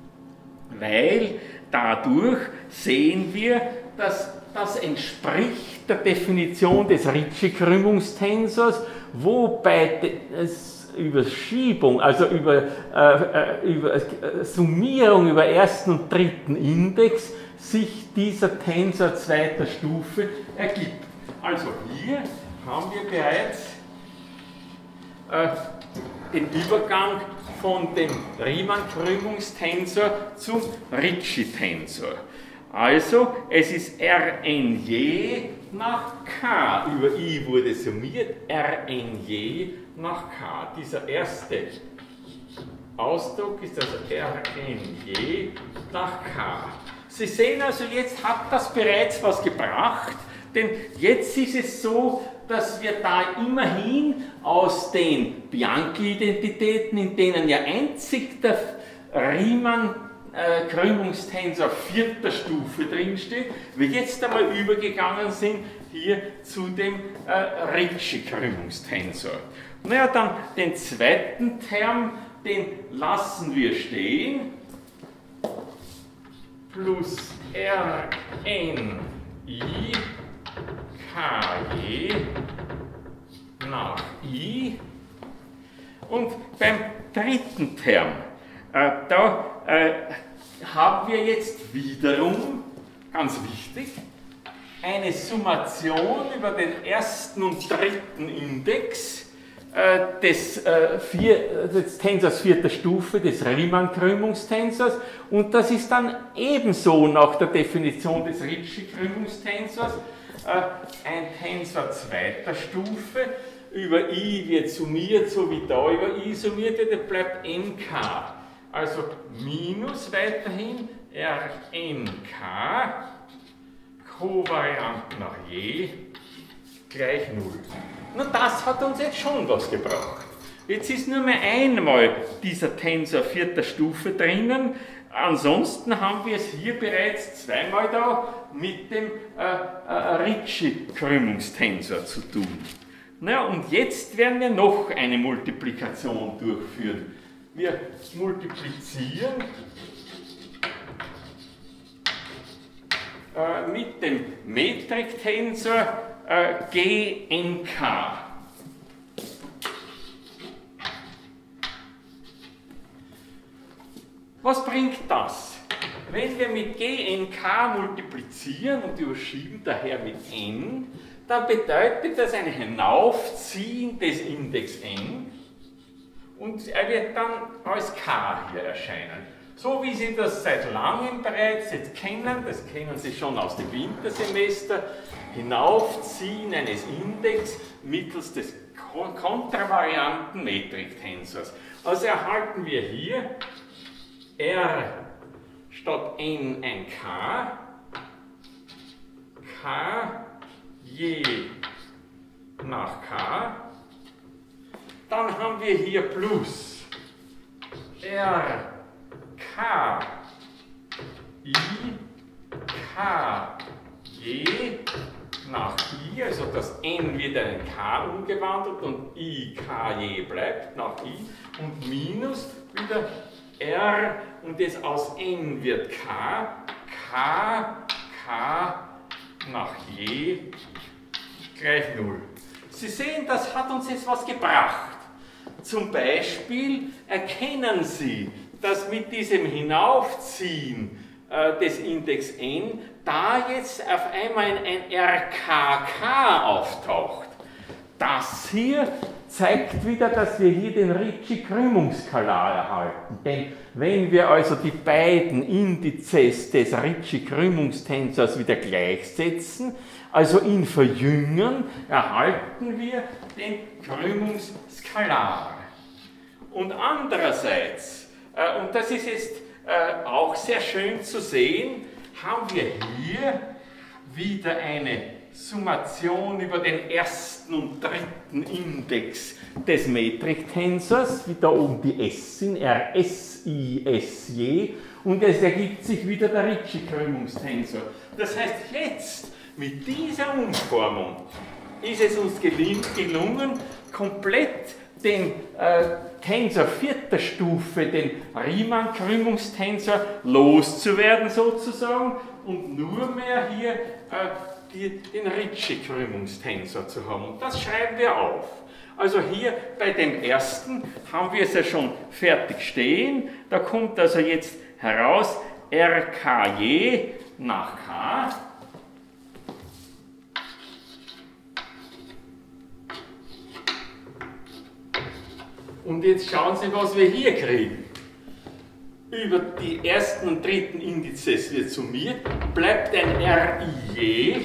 weil dadurch sehen wir, dass das entspricht der Definition des Ricci-Krümmungstensors, wo bei Überschiebung, also über, äh, über äh, Summierung über ersten und dritten Index, sich dieser Tensor zweiter Stufe ergibt. Also hier haben wir bereits äh, den Übergang von dem Riemann-Krümmungstensor zum Ricci-Tensor. Also, es ist R N J nach K. Über I wurde summiert, R N J nach K. Dieser erste Ausdruck ist also R N J nach K. Sie sehen also, jetzt hat das bereits was gebracht, denn jetzt ist es so, dass wir da immerhin aus den Bianchi-Identitäten, in denen ja einzig der Riemann Äh, Krümmungstensor vierter Stufe drinsteht, wir jetzt einmal übergegangen sind hier zu dem äh, Ricci-Krümmungstensor. Naja, dann den zweiten Term, den lassen wir stehen, plus R N I K J nach I. Und beim dritten Term, äh, da äh, haben wir jetzt wiederum, ganz wichtig, eine Summation über den ersten und dritten Index äh, des, äh, vier, des Tensors vierter Stufe, des Riemann-Krümmungstensors, und das ist dann ebenso nach der Definition des Ricci-Krümmungstensors äh, ein Tensor zweiter Stufe. Über I wird summiert, so wie da über I summiert wird, das bleibt N K. Also minus weiterhin R N K, Kovariant nach je, gleich null. Nun, das hat uns jetzt schon was gebracht. Jetzt ist nur mehr einmal dieser Tensor vierter Stufe drinnen. Ansonsten haben wir es hier bereits zweimal da mit dem äh, äh, Ricci-Krümmungstensor zu tun. Na, und jetzt werden wir noch eine Multiplikation durchführen. Wir multiplizieren äh, mit dem Metriktensor äh, G N K. Was bringt das? Wenn wir mit G N K multiplizieren und überschieben daher mit n, dann bedeutet das ein Hinaufziehen des Index n und er wird dann als K hier erscheinen. So wie Sie das seit langem bereits jetzt kennen, das kennen Sie schon aus dem Wintersemester, Hinaufziehen eines Index mittels des kontravarianten Metriktensors. Also erhalten wir hier R statt n ein K, K je nach K, dann haben wir hier plus R K I K je nach I, also das n wird in ein K umgewandelt und I K je bleibt nach I und minus wieder R und das aus n wird K, K, K nach je gleich null. Sie sehen, das hat uns jetzt was gebracht. Zum Beispiel erkennen Sie, dass mit diesem Hinaufziehen äh, des Index n da jetzt auf einmal ein, ein R K K auftaucht. Das hier zeigt wieder, dass wir hier den Ricci-Krümmungsskalar erhalten. Denn wenn wir also die beiden Indizes des Ricci-Krümmungstensors wieder gleichsetzen, also ihn verjüngern, erhalten wir den Krümmungsskalar. Und andererseits, äh, und das ist jetzt äh, auch sehr schön zu sehen, haben wir hier wieder eine Summation über den ersten und dritten Index des Metriktensors, wie da oben die S sind, R S I S J, und es ergibt sich wieder der Ricci-Krümmungstensor. Das heißt, jetzt mit dieser Umformung ist es uns gelungen, komplett den äh, Tensor vierter Stufe, den Riemann-Krümmungstensor, loszuwerden sozusagen und nur mehr hier äh, die, den Ricci-Krümmungstensor zu haben. Und das schreiben wir auf. Also hier bei dem ersten haben wir es ja schon fertig stehen. Da kommt also jetzt heraus R K je nach K. Und jetzt schauen Sie, was wir hier kriegen. Über die ersten und dritten Indizes wird summiert, bleibt ein R I je,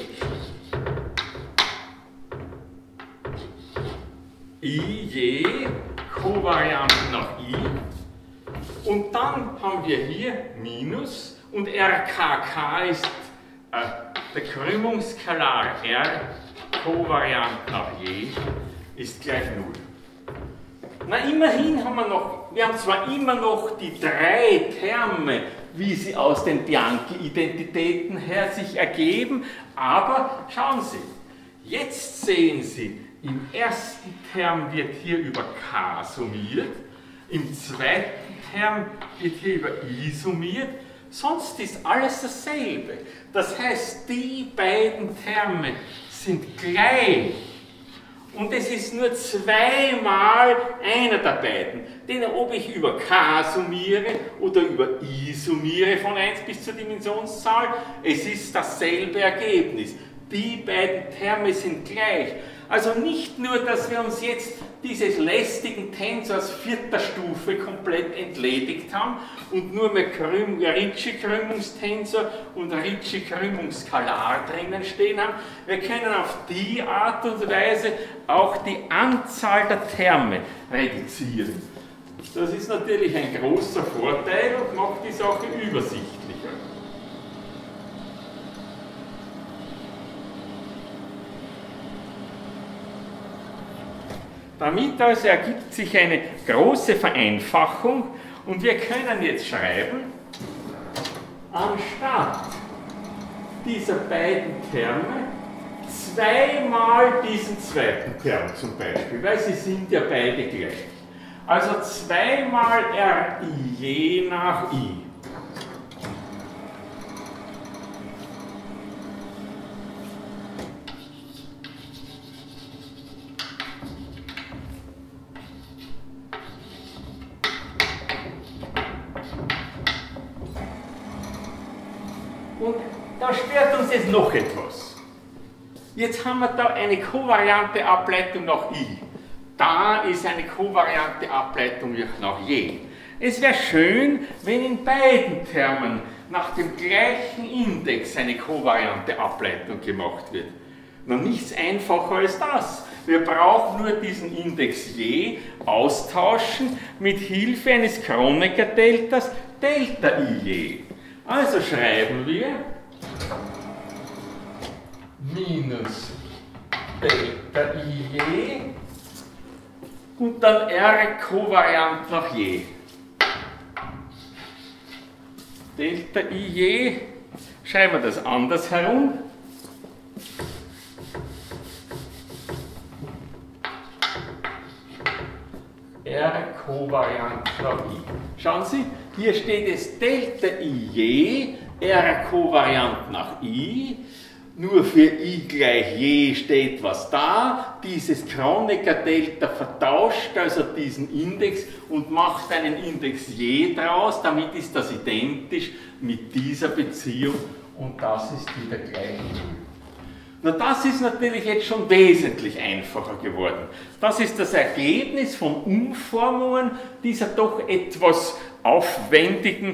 I je, kovariant nach I, und dann haben wir hier Minus und R K K ist äh, der Krümmungsskalar R, kovariant nach je, ist gleich null. Na, immerhin haben wir noch, wir haben zwar immer noch die drei Terme, wie sie aus den Bianchi-Identitäten her sich ergeben, aber schauen Sie, jetzt sehen Sie, im ersten Term wird hier über K summiert, im zweiten Term wird hier über I summiert, sonst ist alles dasselbe. Das heißt, die beiden Terme sind gleich. Und es ist nur zweimal einer der beiden. Denn ob ich über K summiere oder über I summiere von eins bis zur Dimensionszahl, es ist dasselbe Ergebnis. Die beiden Terme sind gleich. Also nicht nur, dass wir uns jetzt dieses lästigen Tensors vierter Stufe komplett entledigt haben und nur mehr Ricci-Krümmungstensor und Ricci-Krümmungsskalar drinnen stehen haben. Wir können auf die Art und Weise auch die Anzahl der Terme reduzieren. Das ist natürlich ein großer Vorteil und macht die Sache übersichtlicher. Damit also ergibt sich eine große Vereinfachung und wir können jetzt schreiben, anstatt dieser beiden Terme zweimal diesen zweiten Term zum Beispiel, weil sie sind ja beide gleich. Also zweimal R I je nach I. Und da stört uns jetzt noch etwas. Jetzt haben wir da eine kovariante Ableitung nach I. Da ist eine kovariante Ableitung nach je. Es wäre schön, wenn in beiden Termen nach dem gleichen Index eine kovariante Ableitung gemacht wird. Noch nichts einfacher als das. Wir brauchen nur diesen Index je austauschen mit Hilfe eines Kronecker-Deltas Delta I je. Also schreiben wir minus Delta I je und dann R kovariant nach je. Delta I je, schreiben wir das anders herum. R kovariant nach I. Schauen Sie, hier steht es Delta I je, R kovariant nach I. Nur für I gleich je steht was da. Dieses Kronecker-Delta vertauscht also diesen Index und macht einen Index je draus. Damit ist das identisch mit dieser Beziehung und das ist wieder gleich null. Na, das ist natürlich jetzt schon wesentlich einfacher geworden. Das ist das Ergebnis von Umformungen dieser doch etwas aufwendigen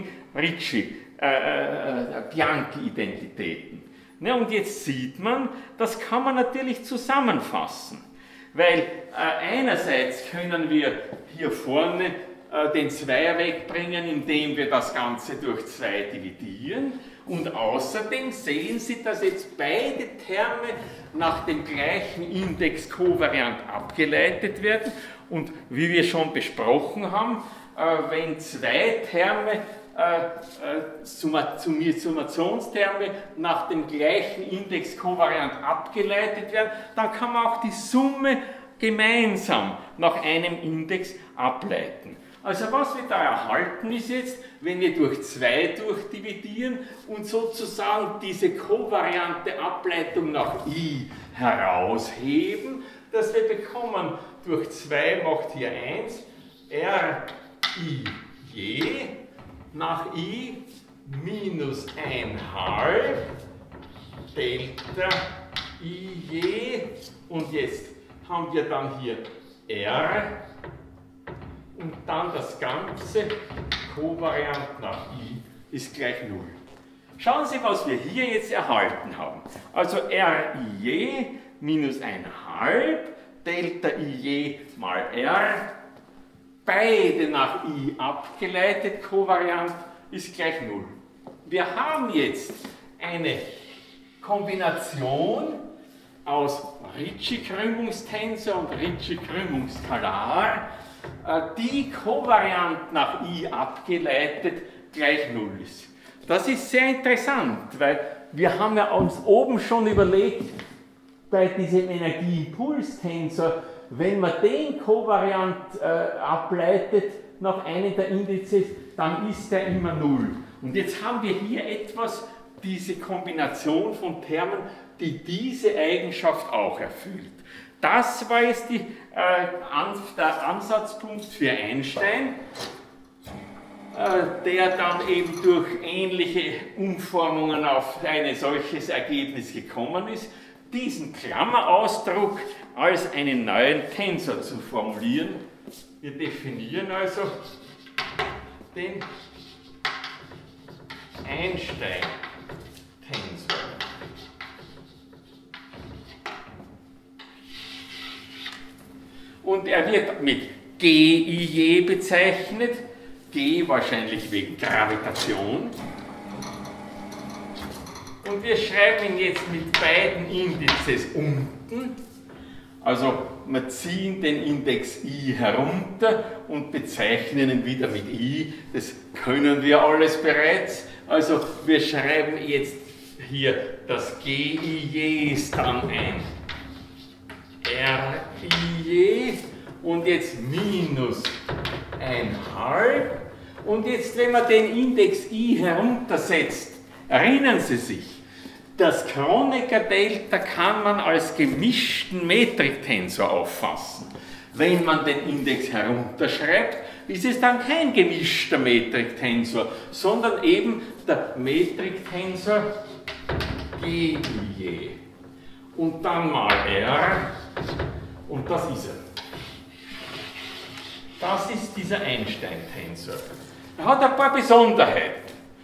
Ricci-Bianchi-Identitäten. Ja, und jetzt sieht man, das kann man natürlich zusammenfassen, weil äh, einerseits können wir hier vorne äh, den Zweier wegbringen, indem wir das Ganze durch zwei dividieren und außerdem sehen Sie, dass jetzt beide Terme nach dem gleichen Index kovariant abgeleitet werden und wie wir schon besprochen haben, äh, wenn zwei Terme Äh, äh, Summationsterme nach dem gleichen Index kovariant abgeleitet werden, dann kann man auch die Summe gemeinsam nach einem Index ableiten. Also was wir da erhalten ist jetzt, wenn wir durch zwei durchdividieren und sozusagen diese kovariante Ableitung nach I herausheben, dass wir bekommen, durch zwei macht hier eins, R I je nach I minus ein halb Delta I je und jetzt haben wir dann hier R und dann das Ganze kovariant nach I ist gleich null. Schauen Sie, was wir hier jetzt erhalten haben. Also R I je minus ein halb Delta I je mal R, beide nach I abgeleitet, kovariant, ist gleich null. Wir haben jetzt eine Kombination aus Ricci-Krümmungstensor und Ricci-Krümmungsskalar, die kovariant nach I abgeleitet gleich null ist. Das ist sehr interessant, weil wir haben ja uns oben schon überlegt, bei diesem Energieimpulstensor, wenn man den kovariant äh, ableitet nach einem der Indizes, dann ist der immer null. Und jetzt haben wir hier etwas, diese Kombination von Termen, die diese Eigenschaft auch erfüllt. Das war jetzt die, äh, an, der Ansatzpunkt für Einstein, äh, der dann eben durch ähnliche Umformungen auf ein solches Ergebnis gekommen ist. Diesen Klammerausdruck als einen neuen Tensor zu formulieren. Wir definieren also den Einstein-Tensor. Und er wird mit G I J bezeichnet, G wahrscheinlich wegen Gravitation. Und wir schreiben ihn jetzt mit beiden Indizes unten. Also wir ziehen den Index I herunter und bezeichnen ihn wieder mit I. Das können wir alles bereits. Also wir schreiben jetzt hier das G I J ist dann ein R I J und jetzt minus ein halb. Und jetzt, wenn man den Index I heruntersetzt, erinnern Sie sich, das Kronecker-Delta kann man als gemischten Metriktensor auffassen. Wenn man den Index herunterschreibt, ist es dann kein gemischter Metriktensor, sondern eben der Metriktensor G I J. Und dann mal R, und das ist er. Das ist dieser Einstein-Tensor. Er hat ein paar Besonderheiten.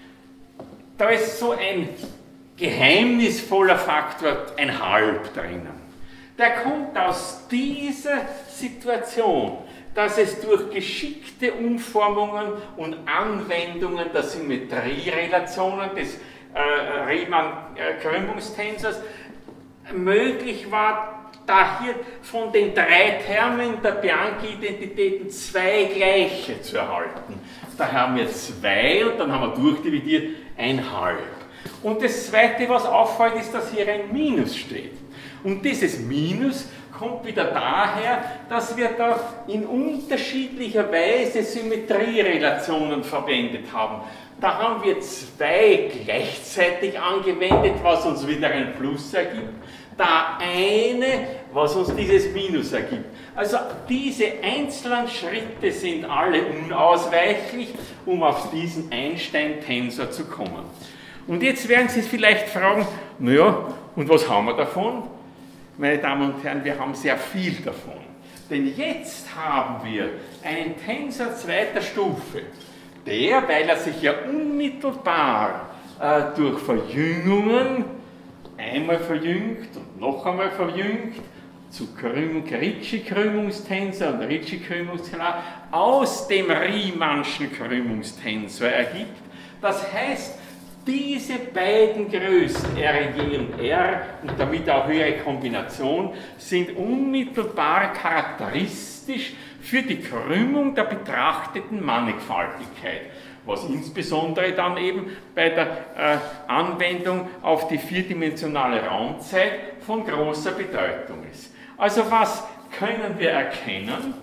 Da ist so ein geheimnisvoller Faktor, ein Halb drinnen. Der kommt aus dieser Situation, dass es durch geschickte Umformungen und Anwendungen der Symmetrierelationen des äh, Riemann-Krümmungstensors möglich war, da hier von den drei Termen der Bianchi-Identitäten zwei gleiche zu erhalten. Da haben wir zwei und dann haben wir durchdividiert ein halb. Und das Zweite, was auffällt, ist, dass hier ein Minus steht. Und dieses Minus kommt wieder daher, dass wir da in unterschiedlicher Weise Symmetrierelationen verwendet haben. Da haben wir zwei gleichzeitig angewendet, was uns wieder ein Plus ergibt. Da eine, was uns dieses Minus ergibt. Also diese einzelnen Schritte sind alle unausweichlich, um auf diesen Einstein-Tensor zu kommen. Und jetzt werden Sie vielleicht fragen, naja, und was haben wir davon? Meine Damen und Herren, wir haben sehr viel davon. Denn jetzt haben wir einen Tensor zweiter Stufe, der, weil er sich ja unmittelbar äh, durch Verjüngungen einmal verjüngt und noch einmal verjüngt, zu Ricci-Krümmungstensor und Ricci-Krümmungskalar aus dem Riemannschen Krümmungstensor ergibt. Das heißt, diese beiden Größen, R I J und R, und damit auch ihre Kombination, sind unmittelbar charakteristisch für die Krümmung der betrachteten Mannigfaltigkeit, was insbesondere dann eben bei der äh, Anwendung auf die vierdimensionale Raumzeit von großer Bedeutung ist. Also was können wir erkennen?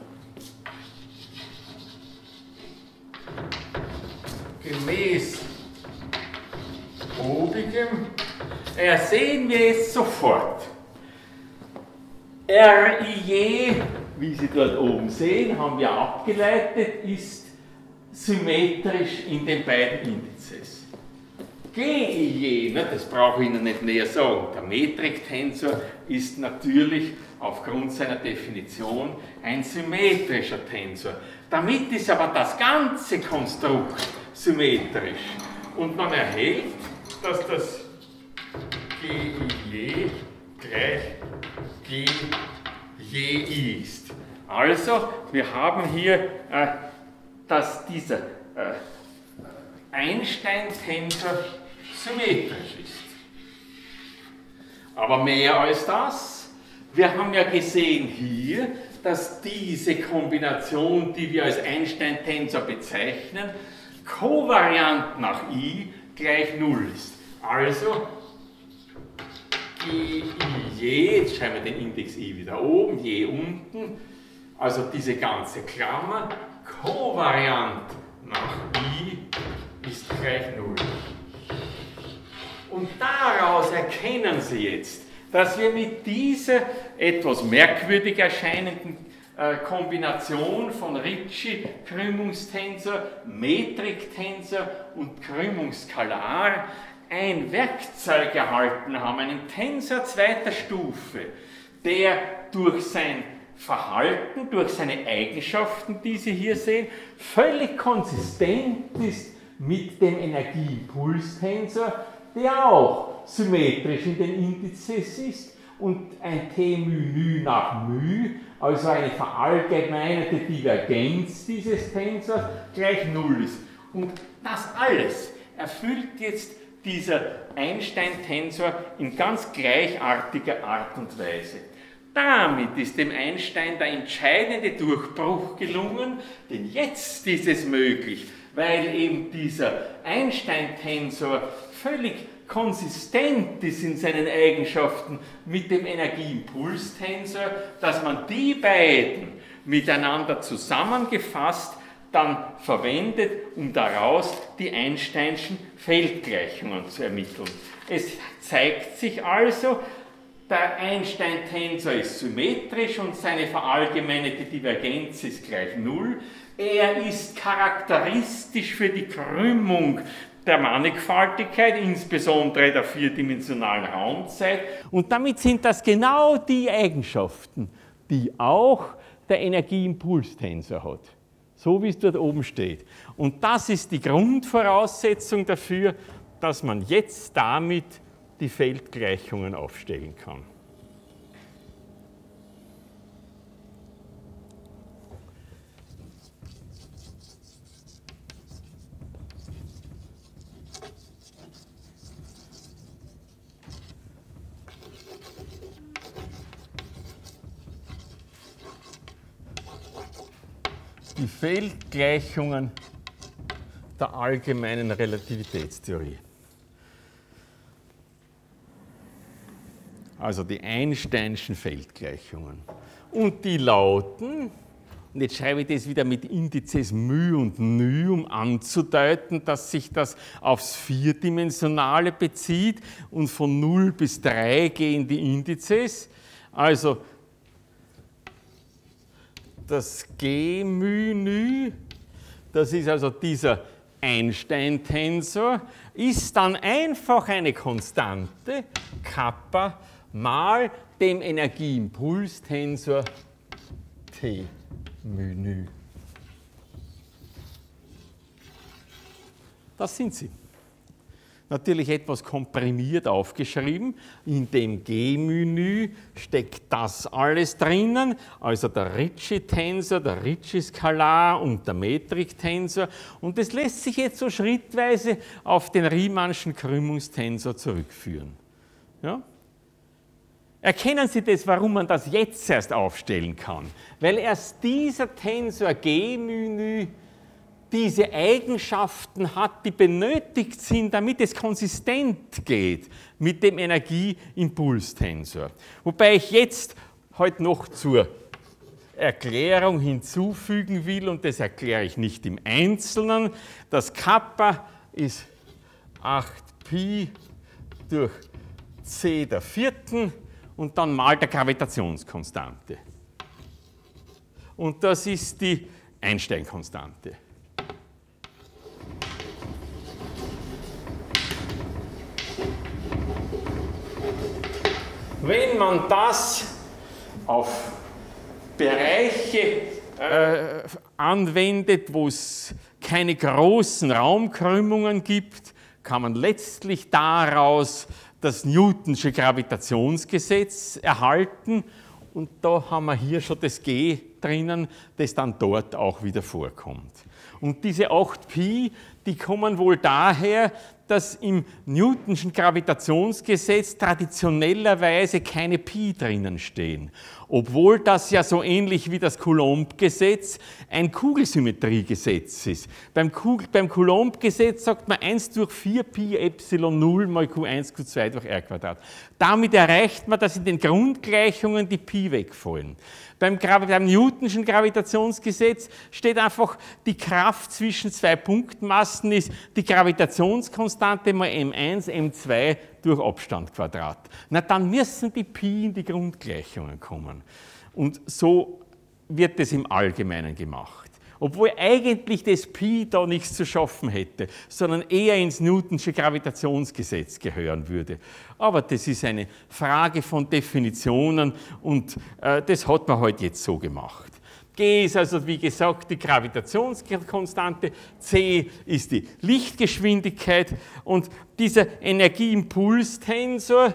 Gemäß obigem äh, sehen wir jetzt sofort. R I J, wie Sie dort oben sehen, haben wir abgeleitet, ist symmetrisch in den beiden Indizes. G I J, ne, das brauche ich Ihnen nicht näher sagen, der Metriktensor ist natürlich aufgrund seiner Definition ein symmetrischer Tensor. Damit ist aber das ganze Konstrukt symmetrisch und man erhält, dass das G I J gleich G J I ist. Also, wir haben hier, äh, dass dieser äh, Einstein-Tensor symmetrisch ist. Aber mehr als das, wir haben ja gesehen hier, dass diese Kombination, die wir als Einstein-Tensor bezeichnen, kovariant nach I gleich null ist. Also G I J, jetzt schreiben wir den Index I wieder oben, J unten, also diese ganze Klammer, kovariant nach I ist gleich null. Und daraus erkennen Sie jetzt, dass wir mit dieser etwas merkwürdig erscheinenden äh, Kombination von Ricci-Krümmungstensor, Metriktensor und Krümmungskalar ein Werkzeug erhalten haben, einen Tensor zweiter Stufe, der durch sein Verhalten, durch seine Eigenschaften, die Sie hier sehen, völlig konsistent ist mit dem Energieimpulstensor, der auch symmetrisch in den Indizes ist und ein T μ nach μ, also eine verallgemeinerte Divergenz dieses Tensors, gleich null ist. Und das alles erfüllt jetzt dieser Einstein-Tensor in ganz gleichartiger Art und Weise. Damit ist dem Einstein der entscheidende Durchbruch gelungen, denn jetzt ist es möglich, weil eben dieser Einstein-Tensor völlig konsistent ist in seinen Eigenschaften mit dem Energieimpulstensor, dass man die beiden miteinander zusammengefasst dann verwendet, um daraus die Einsteinschen Feldgleichungen zu ermitteln. Es zeigt sich also, der Einstein-Tensor ist symmetrisch und seine verallgemeinerte Divergenz ist gleich null. Er ist charakteristisch für die Krümmung der Mannigfaltigkeit, insbesondere der vierdimensionalen Raumzeit. Und damit sind das genau die Eigenschaften, die auch der Energieimpulstensor hat. So wie es dort oben steht. Und das ist die Grundvoraussetzung dafür, dass man jetzt damit die Feldgleichungen aufstellen kann. Die Feldgleichungen der allgemeinen Relativitätstheorie. Also die Einsteinschen Feldgleichungen. Und die lauten, und jetzt schreibe ich das wieder mit Indizes μ und ν, um anzudeuten, dass sich das aufs Vierdimensionale bezieht und von null bis drei gehen die Indizes. Also das G μ ν, das ist also dieser Einstein-Tensor, ist dann einfach eine Konstante, Kappa, mal dem Energieimpulstensor T μ ν. Das sind sie. Natürlich etwas komprimiert aufgeschrieben. In dem G μ ν steckt das alles drinnen, also der Ricci-Tensor, der Ricci-Skalar und der Metrik-Tensor. Und das lässt sich jetzt so schrittweise auf den Riemannschen Krümmungstensor zurückführen. Ja? Erkennen Sie das, warum man das jetzt erst aufstellen kann? Weil erst dieser Tensor G μ ν diese Eigenschaften hat, die benötigt sind, damit es konsistent geht mit dem Energieimpulstensor. Wobei ich jetzt heute noch zur Erklärung hinzufügen will, und das erkläre ich nicht im Einzelnen, das Kappa ist acht Pi durch c der vierten und dann mal der Gravitationskonstante. Und das ist die Einstein-Konstante. Wenn man das auf Bereiche äh, anwendet, wo es keine großen Raumkrümmungen gibt, kann man letztlich daraus das Newtonsche Gravitationsgesetz erhalten. Und da haben wir hier schon das G drinnen, das dann dort auch wieder vorkommt. Und diese acht Pi, die kommen wohl daher, dass im Newtonschen Gravitationsgesetz traditionellerweise keine Pi drinnen stehen. Obwohl das ja so ähnlich wie das Coulomb-Gesetz ein Kugelsymmetriegesetz ist. Beim, Kugel, beim Coulomb-Gesetz sagt man eins durch vier Pi Epsilon null mal Q eins Q zwei durch R Quadrat. Damit erreicht man, dass in den Grundgleichungen die Pi wegfallen. Beim, beim Newtonschen Gravitationsgesetz steht einfach, die Kraft zwischen zwei Punktmassen ist die Gravitationskonstante mal m eins, m zwei durch Abstand Quadrat. Na, dann müssen die Pi in die Grundgleichungen kommen. Und so wird es im Allgemeinen gemacht. obwohl eigentlich das Pi da nichts zu schaffen hätte, sondern eher ins Newtonsche Gravitationsgesetz gehören würde. Aber das ist eine Frage von Definitionen und äh, das hat man heute jetzt so gemacht. G ist also, wie gesagt, die Gravitationskonstante, C ist die Lichtgeschwindigkeit und dieser Energieimpulstensor,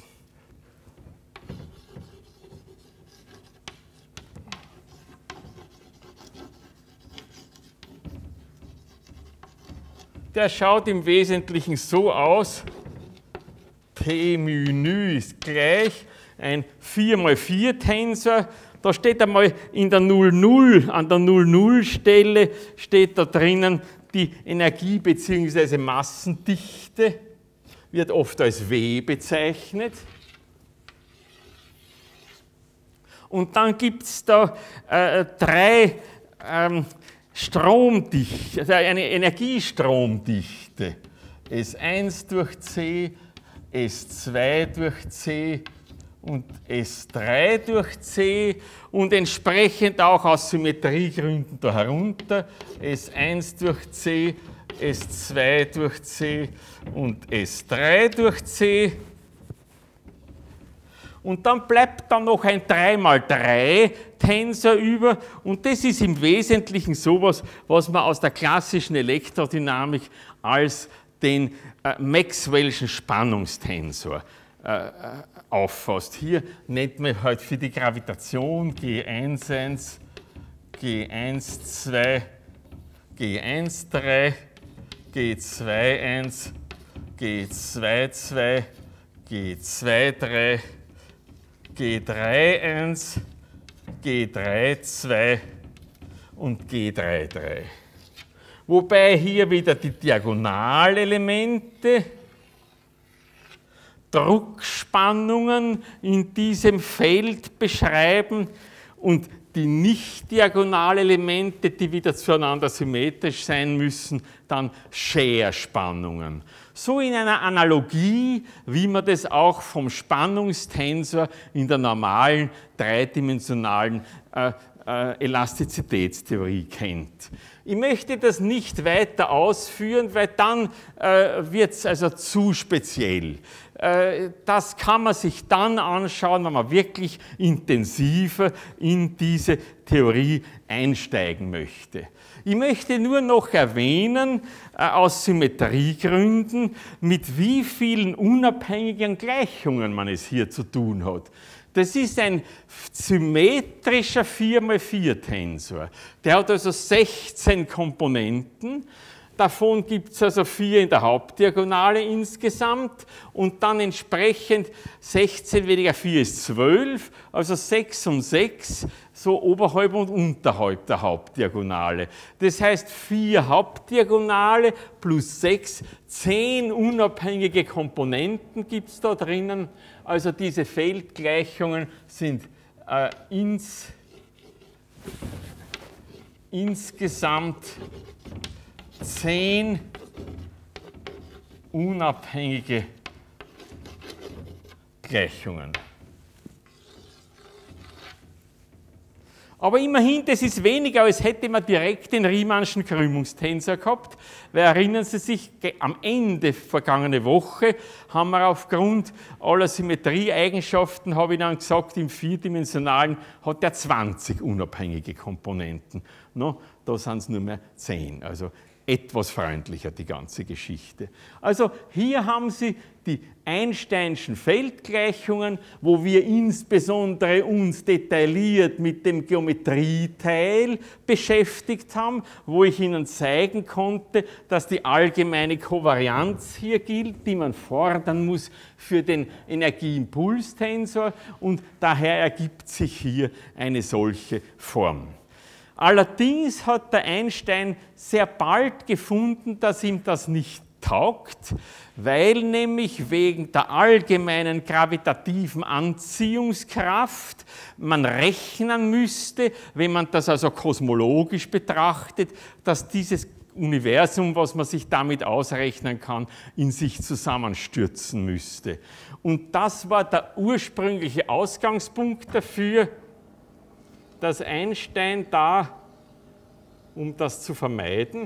der schaut im Wesentlichen so aus, P μ nu ist gleich ein vier mal vier Tensor. Da steht einmal in der null null, an der null null Stelle steht da drinnen die Energie- bzw. Massendichte, wird oft als W bezeichnet. Und dann gibt es da äh, drei ähm, Stromdichte, also eine Energiestromdichte. S eins durch C, S zwei durch C und S drei durch C und entsprechend auch aus Symmetriegründen da herunter S eins durch C, S zwei durch C und S drei durch C. Und dann bleibt dann noch ein drei mal drei Tensor über und das ist im Wesentlichen sowas, was man aus der klassischen Elektrodynamik als den äh, Maxwell'schen Spannungstensor äh, auffasst. Hier nennt man halt für die Gravitation G eins eins, G eins zwei, G eins drei, G zwei eins, G zwei zwei, G zwei drei, G drei eins, G drei zwei und G drei drei. Wobei hier wieder die Diagonalelemente, Druckspannungen in diesem Feld beschreiben und die Nicht-Diagonalelemente, die wieder zueinander symmetrisch sein müssen, dann Share-Spannungen. So in einer Analogie, wie man das auch vom Spannungstensor in der normalen dreidimensionalen äh, äh, Elastizitätstheorie kennt. Ich möchte das nicht weiter ausführen, weil dann äh, wird es also zu speziell. Äh, das kann man sich dann anschauen, wenn man wirklich intensiver in diese Theorie einsteigen möchte. Ich möchte nur noch erwähnen, äh, aus Symmetriegründen, mit wie vielen unabhängigen Gleichungen man es hier zu tun hat. Das ist ein symmetrischer vier mal vier Tensor. Der hat also sechzehn Komponenten. Davon gibt es also vier in der Hauptdiagonale insgesamt und dann entsprechend sechzehn weniger vier ist zwölf, also sechs und sechs, so oberhalb und unterhalb der Hauptdiagonale. Das heißt vier Hauptdiagonale plus sechs, zehn unabhängige Komponenten gibt es da drinnen. Also diese Feldgleichungen sind äh, ins, insgesamt zehn unabhängige Gleichungen. Aber immerhin, das ist weniger, als hätte man direkt den Riemannschen Krümmungstensor gehabt, weil erinnern Sie sich, am Ende vergangene Woche haben wir aufgrund aller Symmetrieeigenschaften, habe ich dann gesagt, im vierdimensionalen hat er zwanzig unabhängige Komponenten. No, da sind es nur mehr zehn. Also etwas freundlicher, die ganze Geschichte. Also hier haben Sie die Einsteinschen Feldgleichungen, wo wir insbesondere uns detailliert mit dem Geometrieteil beschäftigt haben, wo ich Ihnen zeigen konnte, dass die allgemeine Kovarianz hier gilt, die man fordern muss für den Energieimpulstensor und daher ergibt sich hier eine solche Form. Allerdings hat der Einstein sehr bald gefunden, dass ihm das nicht taugt, weil nämlich wegen der allgemeinen gravitativen Anziehungskraft man rechnen müsste, wenn man das also kosmologisch betrachtet, dass dieses Universum, was man sich damit ausrechnen kann, in sich zusammenstürzen müsste. Und das war der ursprüngliche Ausgangspunkt dafür, dass Einstein da um das zu vermeiden,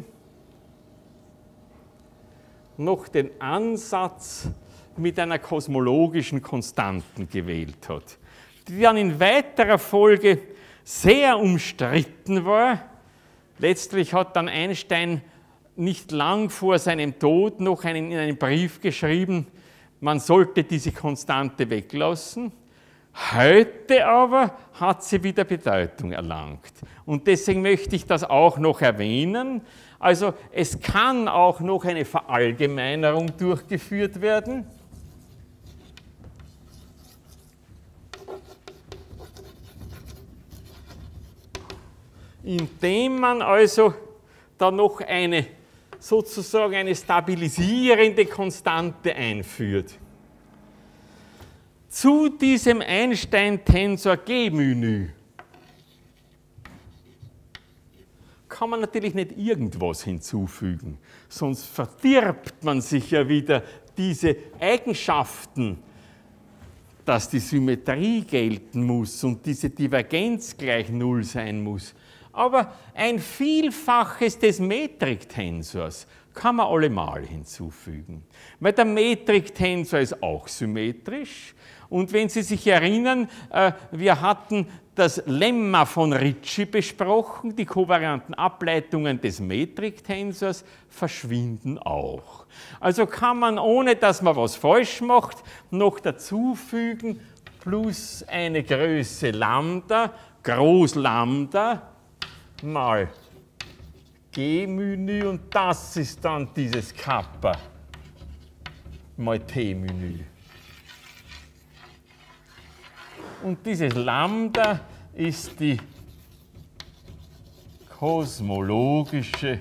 noch den Ansatz mit einer kosmologischen Konstanten gewählt hat, die dann in weiterer Folge sehr umstritten war. Letztlich hat dann Einstein nicht lang vor seinem Tod noch einen, in einem Brief geschrieben, man sollte diese Konstante weglassen. Heute aber hat sie wieder Bedeutung erlangt. Und deswegen möchte ich das auch noch erwähnen. Also es kann auch noch eine Verallgemeinerung durchgeführt werden. Indem man also da noch eine sozusagen eine stabilisierende Konstante einführt. Zu diesem Einstein-Tensor G-Menü kann man natürlich nicht irgendwas hinzufügen, sonst verdirbt man sich ja wieder diese Eigenschaften, dass die Symmetrie gelten muss und diese Divergenz gleich Null sein muss. Aber ein Vielfaches des Metriktensors kann man allemal hinzufügen. Weil der Metriktensor ist auch symmetrisch. Und wenn Sie sich erinnern, wir hatten das Lemma von Ricci besprochen, die kovarianten Ableitungen des Metriktensors verschwinden auch. Also kann man, ohne dass man was falsch macht, noch dazufügen, plus eine Größe Lambda, Groß Lambda, mal G-Menü und das ist dann dieses Kappa mal T-Menü. Und dieses Lambda ist die kosmologische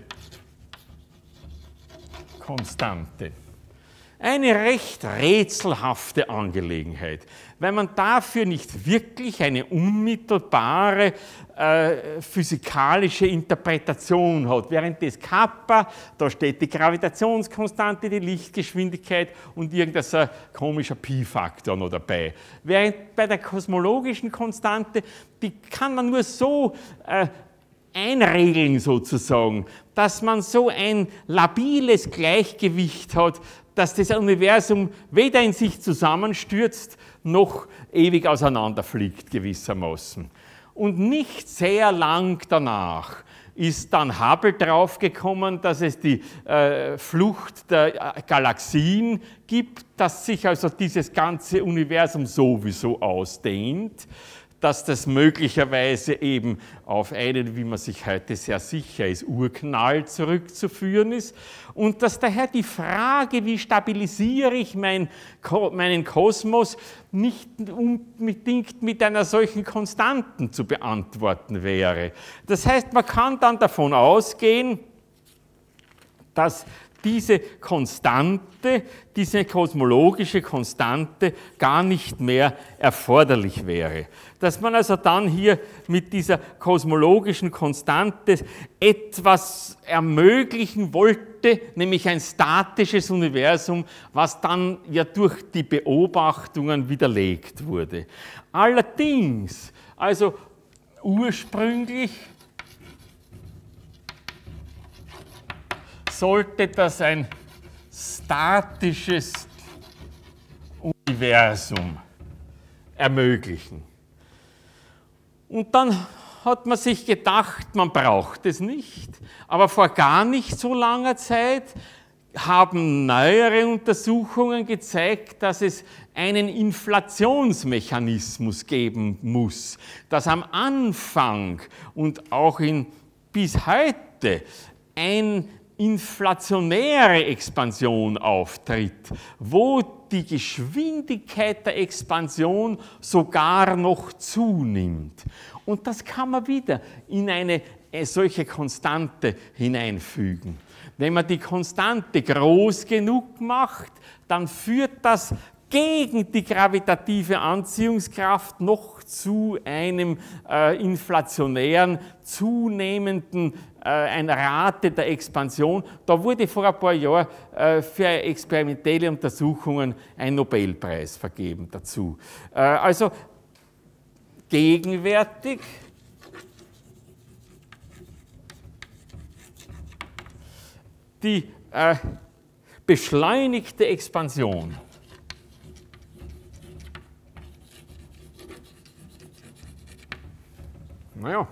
Konstante. Eine recht rätselhafte Angelegenheit, weil man dafür nicht wirklich eine unmittelbare äh, physikalische Interpretation hat. Während des Kappa, da steht die Gravitationskonstante, die Lichtgeschwindigkeit und irgendein so komischer Pi-Faktor noch dabei. Während bei der kosmologischen Konstante, die kann man nur so äh, einregeln sozusagen, dass man so ein labiles Gleichgewicht hat, dass das Universum weder in sich zusammenstürzt, noch ewig auseinanderfliegt gewissermaßen. Und nicht sehr lang danach ist dann Hubble draufgekommen, dass es die äh, Flucht der Galaxien gibt, dass sich also dieses ganze Universum sowieso ausdehnt, dass das möglicherweise eben auf einen, wie man sich heute sehr sicher ist, Urknall zurückzuführen ist und dass daher die Frage, wie stabilisiere ich mein, meinen Kosmos, nicht unbedingt mit einer solchen Konstanten zu beantworten wäre. Das heißt, man kann dann davon ausgehen, dass diese Konstante, diese kosmologische Konstante gar nicht mehr erforderlich wäre. Dass man also dann hier mit dieser kosmologischen Konstante etwas ermöglichen wollte, nämlich ein statisches Universum, was dann ja durch die Beobachtungen widerlegt wurde. Allerdings, also ursprünglich sollte das ein statisches Universum ermöglichen. Und dann hat man sich gedacht, man braucht es nicht, aber vor gar nicht so langer Zeit haben neuere Untersuchungen gezeigt, dass es einen Inflationsmechanismus geben muss, dass am Anfang und auch in, bis heute ein inflationäre Expansion auftritt, wo die Geschwindigkeit der Expansion sogar noch zunimmt. Und das kann man wieder in eine solche Konstante hineinfügen. Wenn man die Konstante groß genug macht, dann führt das gegen die gravitative Anziehungskraft noch zu einem äh, inflationären, zunehmenden äh, einer Rate der Expansion. Da wurde vor ein paar Jahren äh, für experimentelle Untersuchungen ein Nobelpreis vergeben dazu. Äh, also gegenwärtig die äh, beschleunigte Expansion. Naja.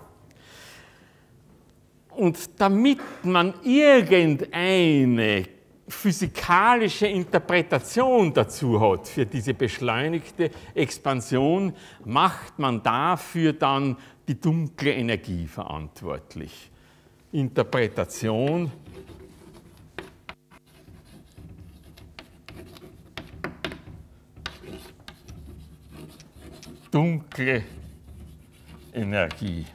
Und damit man irgendeine physikalische Interpretation dazu hat für diese beschleunigte Expansion, macht man dafür dann die dunkle Energie verantwortlich. Interpretation dunkle Energie.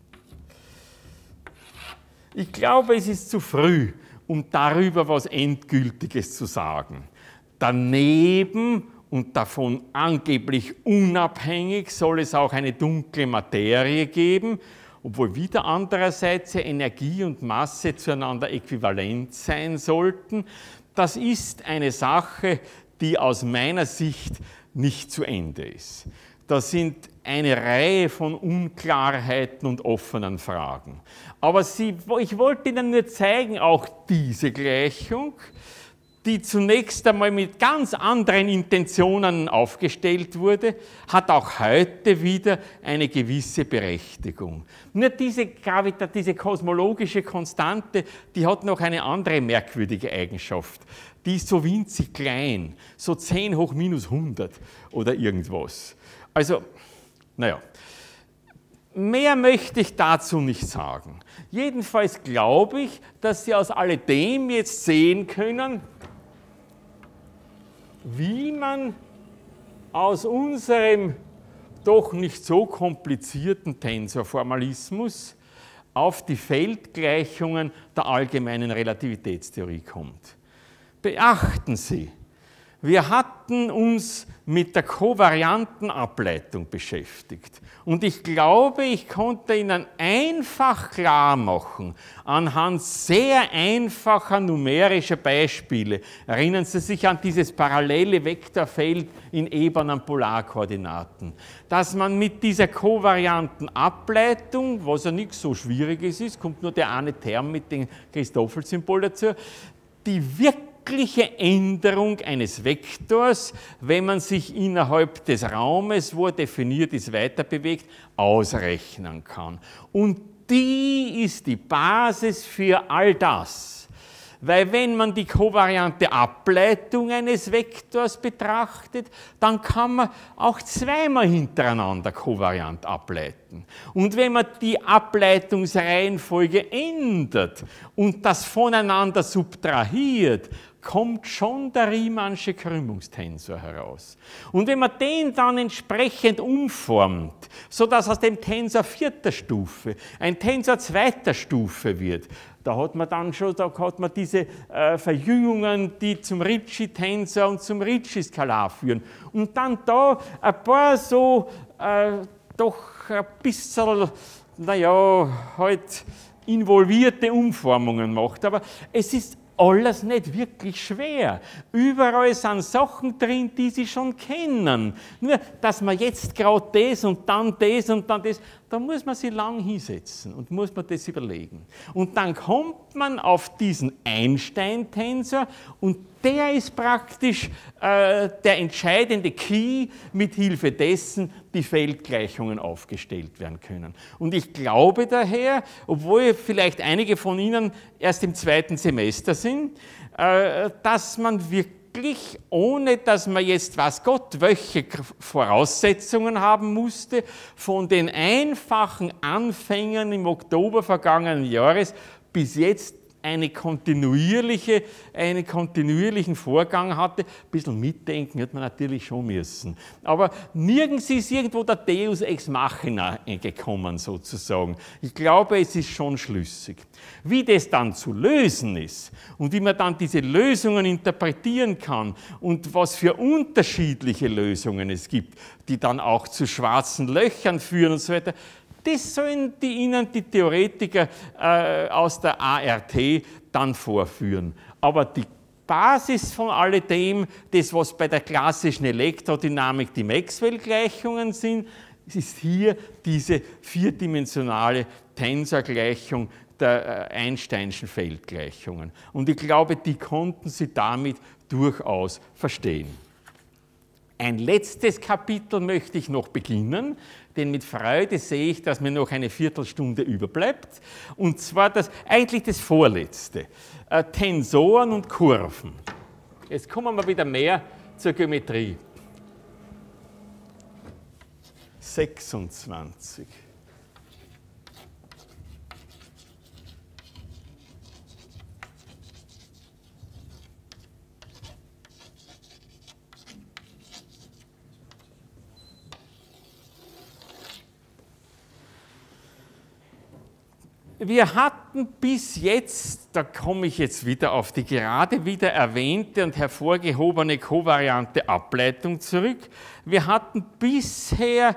Ich glaube, es ist zu früh, um darüber was Endgültiges zu sagen. Daneben und davon angeblich unabhängig soll es auch eine dunkle Materie geben, obwohl wieder andererseits Energie und Masse zueinander äquivalent sein sollten. Das ist eine Sache, die aus meiner Sicht nicht zu Ende ist. Das sind eine Reihe von Unklarheiten und offenen Fragen. Aber sie, ich wollte Ihnen nur zeigen, auch diese Gleichung, die zunächst einmal mit ganz anderen Intentionen aufgestellt wurde, hat auch heute wieder eine gewisse Berechtigung. Nur diese, Gravita, diese kosmologische Konstante, die hat noch eine andere merkwürdige Eigenschaft. Die ist so winzig klein, so zehn hoch minus hundert oder irgendwas. Also, naja, mehr möchte ich dazu nicht sagen. Jedenfalls glaube ich, dass Sie aus alledem jetzt sehen können, wie man aus unserem doch nicht so komplizierten Tensorformalismus auf die Feldgleichungen der allgemeinen Relativitätstheorie kommt. Beachten Sie, wir hatten uns mit der kovarianten Ableitung beschäftigt. Und ich glaube, ich konnte Ihnen einfach klar machen, anhand sehr einfacher numerischer Beispiele, erinnern Sie sich an dieses parallele Vektorfeld in ebenen Polarkoordinaten, dass man mit dieser kovarianten Ableitung, was ja nichts so Schwieriges ist, kommt nur der eine Term mit dem Christoffel-Symbol dazu, die wirklich wirkliche Änderung eines Vektors, wenn man sich innerhalb des Raumes, wo er definiert ist, weiter bewegt, ausrechnen kann. Und die ist die Basis für all das. Weil wenn man die kovariante Ableitung eines Vektors betrachtet, dann kann man auch zweimal hintereinander kovariant ableiten. Und wenn man die Ableitungsreihenfolge ändert und das voneinander subtrahiert, kommt schon der Riemannsche Krümmungstensor heraus. Und wenn man den dann entsprechend umformt, sodass aus dem Tensor vierter Stufe ein Tensor zweiter Stufe wird, da hat man dann schon, da hat man diese äh, Verjüngungen, die zum Ricci-Tensor und zum Ricci-Skalar führen. Und dann da ein paar so äh, doch ein bisschen, naja, halt involvierte Umformungen macht. Aber es ist alles nicht wirklich schwer. Überall sind Sachen drin, die Sie schon kennen. Nur, dass man jetzt gerade das und dann das und dann das, da muss man sich lang hinsetzen und muss man das überlegen. Und dann kommt man auf diesen Einstein-Tensor und der ist praktisch äh, der entscheidende Key, mit Hilfe dessen die Feldgleichungen aufgestellt werden können. Und ich glaube daher, obwohl vielleicht einige von Ihnen erst im zweiten Semester sind, äh, dass man wirklich, ohne dass man jetzt, was Gott, welche Voraussetzungen haben musste, von den einfachen Anfängen im Oktober vergangenen Jahres bis jetzt eine kontinuierliche, einen kontinuierlichen Vorgang hatte. Ein bisschen mitdenken wird man natürlich schon müssen. Aber nirgends ist irgendwo der Deus ex machina gekommen, sozusagen. Ich glaube, es ist schon schlüssig. Wie das dann zu lösen ist und wie man dann diese Lösungen interpretieren kann und was für unterschiedliche Lösungen es gibt, die dann auch zu schwarzen Löchern führen und so weiter, das sollen die Ihnen die Theoretiker äh, aus der A R T dann vorführen. Aber die Basis von alledem, das was bei der klassischen Elektrodynamik die Maxwell-Gleichungen sind, ist hier diese vierdimensionale Tensorgleichung, der Einsteinschen Feldgleichungen. Und ich glaube, die konnten sie damit durchaus verstehen. Ein letztes Kapitel möchte ich noch beginnen, denn mit Freude sehe ich, dass mir noch eine Viertelstunde überbleibt. Und zwar das, eigentlich das vorletzte, äh, Tensoren und Kurven. Jetzt kommen wir wieder mehr zur Geometrie. sechsundzwanzig. Wir hatten bis jetzt, da komme ich jetzt wieder auf die gerade wieder erwähnte und hervorgehobene kovariante Ableitung zurück, wir hatten bisher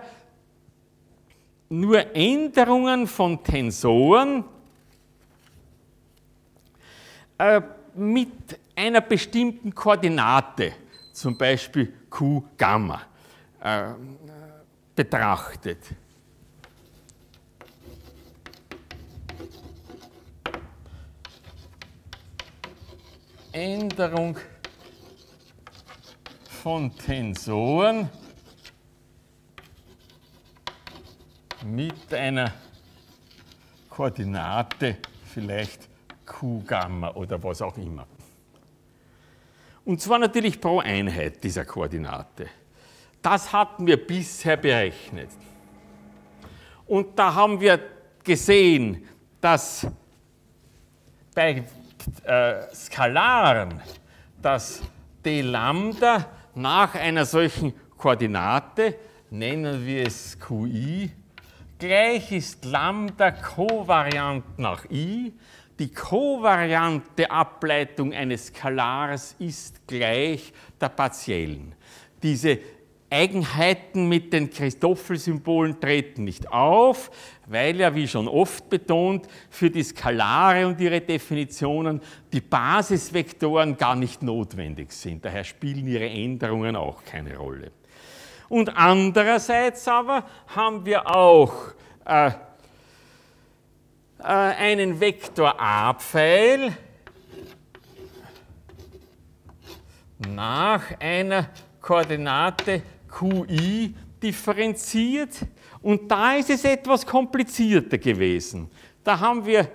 nur Änderungen von Tensoren äh, mit einer bestimmten Koordinate, zum Beispiel Q Gamma, äh, betrachtet. Änderung von Tensoren mit einer Koordinate, vielleicht Q Gamma oder was auch immer. Und zwar natürlich pro Einheit dieser Koordinate. Das hatten wir bisher berechnet. Und da haben wir gesehen, dass bei äh, Skalaren das d Lambda nach einer solchen Koordinate, nennen wir es Qi, gleich ist Lambda kovariant nach I. Die kovariante Ableitung eines Skalars ist gleich der partiellen. Diese Eigenheiten mit den Christoffel-Symbolen treten nicht auf, weil ja, wie schon oft betont, für die Skalare und ihre Definitionen die Basisvektoren gar nicht notwendig sind. Daher spielen ihre Änderungen auch keine Rolle. Und andererseits aber haben wir auch äh, äh, einen Vektor A-Pfeil nach einer Koordinate Qi differenziert. Und da ist es etwas komplizierter gewesen. Da haben wir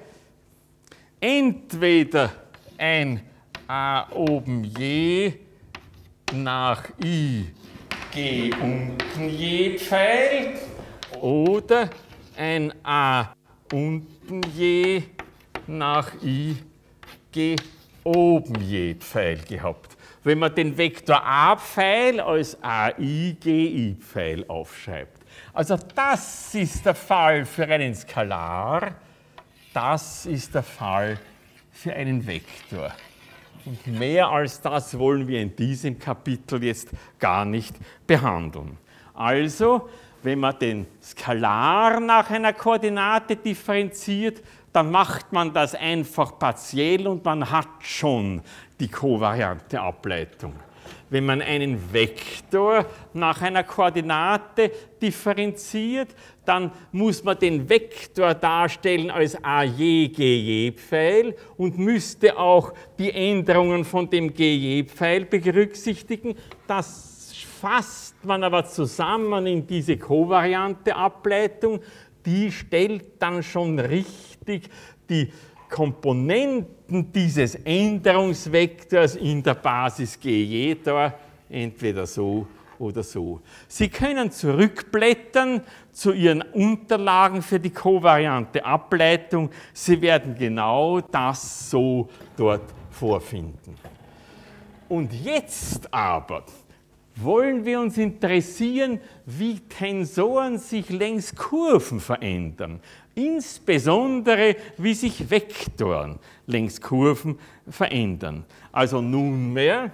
entweder ein A oben je nach I G unten je Pfeil oder ein A unten je nach I G oben je Pfeil gehabt. Wenn man den Vektor A-Pfeil als A I G I-Pfeil aufschreibt. Also das ist der Fall für einen Skalar, das ist der Fall für einen Vektor. Und mehr als das wollen wir in diesem Kapitel jetzt gar nicht behandeln. Also, wenn man den Skalar nach einer Koordinate differenziert, dann macht man das einfach partiell und man hat schon die kovariante Ableitung. Wenn man einen Vektor nach einer Koordinate differenziert, dann muss man den Vektor darstellen als A je G je Pfeil und müsste auch die Änderungen von dem G je Pfeil berücksichtigen. Das fasst man aber zusammen in diese kovariante Ableitung. Die stellt dann schon richtig die Komponenten dieses Änderungsvektors in der Basis G je dar, entweder so oder so. Sie können zurückblättern zu Ihren Unterlagen für die kovariante Ableitung. Sie werden genau das so dort vorfinden. Und jetzt aber wollen wir uns interessieren, wie Tensoren sich längs Kurven verändern. Insbesondere, wie sich Vektoren längs Kurven verändern. Also nunmehr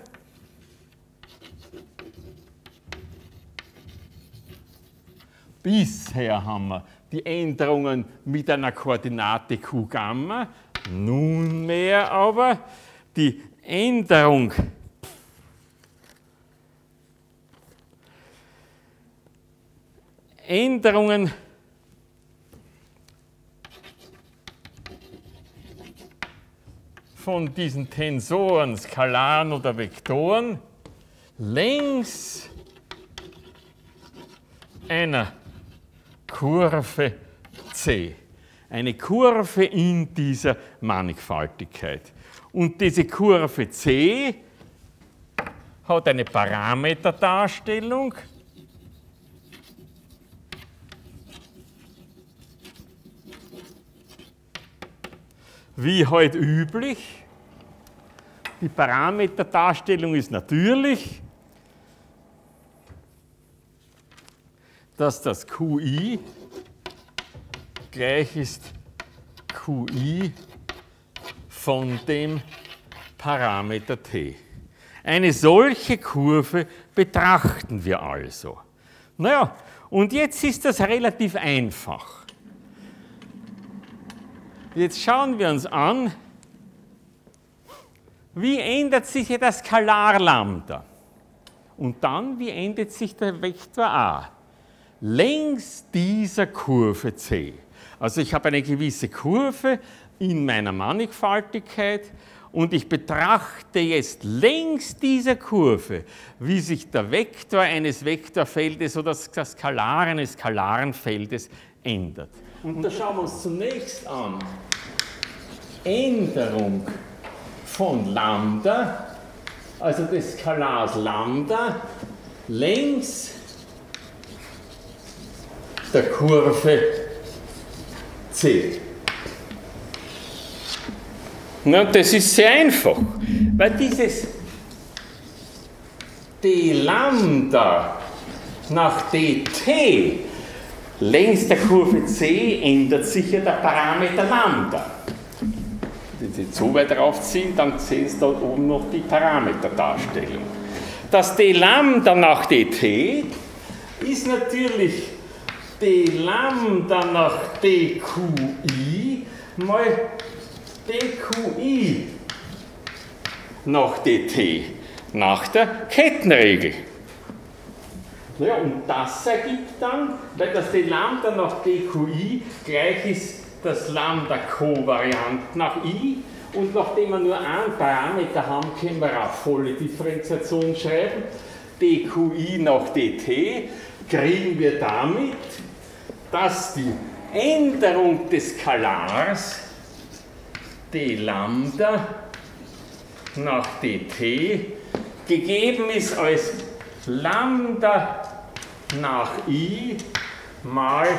bisher haben wir die Änderungen mit einer Koordinate Q Gamma, nunmehr aber die Änderung Änderungen von diesen Tensoren, Skalaren oder Vektoren längs einer Kurve C. Eine Kurve in dieser Mannigfaltigkeit. Und diese Kurve C hat eine Parameterdarstellung, wie heute üblich. Die Parameterdarstellung ist natürlich, dass das Q I gleich ist Q I von dem Parameter t. Eine solche Kurve betrachten wir also. Naja, und jetzt ist das relativ einfach. Jetzt schauen wir uns an, wie ändert sich das Skalar Lambda? Und dann, wie ändert sich der Vektor a? Längs dieser Kurve C. Also ich habe eine gewisse Kurve in meiner Mannigfaltigkeit und ich betrachte jetzt längs dieser Kurve, wie sich der Vektor eines Vektorfeldes oder das Skalar eines skalaren Feldes ändert. Und da schauen wir uns zunächst an Änderung von Lambda, also des Skalars Lambda, längs der Kurve C. Na, das ist sehr einfach, weil dieses d Lambda nach dt längs der Kurve C ändert sich ja der Parameter Lambda. Wenn Sie so weit raufziehen, dann sehen Sie dort oben noch die Parameterdarstellung. Das d Lambda nach dt ist natürlich d Lambda nach dqi mal dqi nach dt nach der Kettenregel. Ja, und das ergibt dann, weil das d Lambda nach dqi gleich ist das Lambda kovariant nach i, und nachdem wir nur einen Parameter haben, können wir auch volle Differentiation schreiben. dqi nach dt kriegen wir damit, dass die Änderung des Skalars d Lambda nach dt gegeben ist als Lambda nach i mal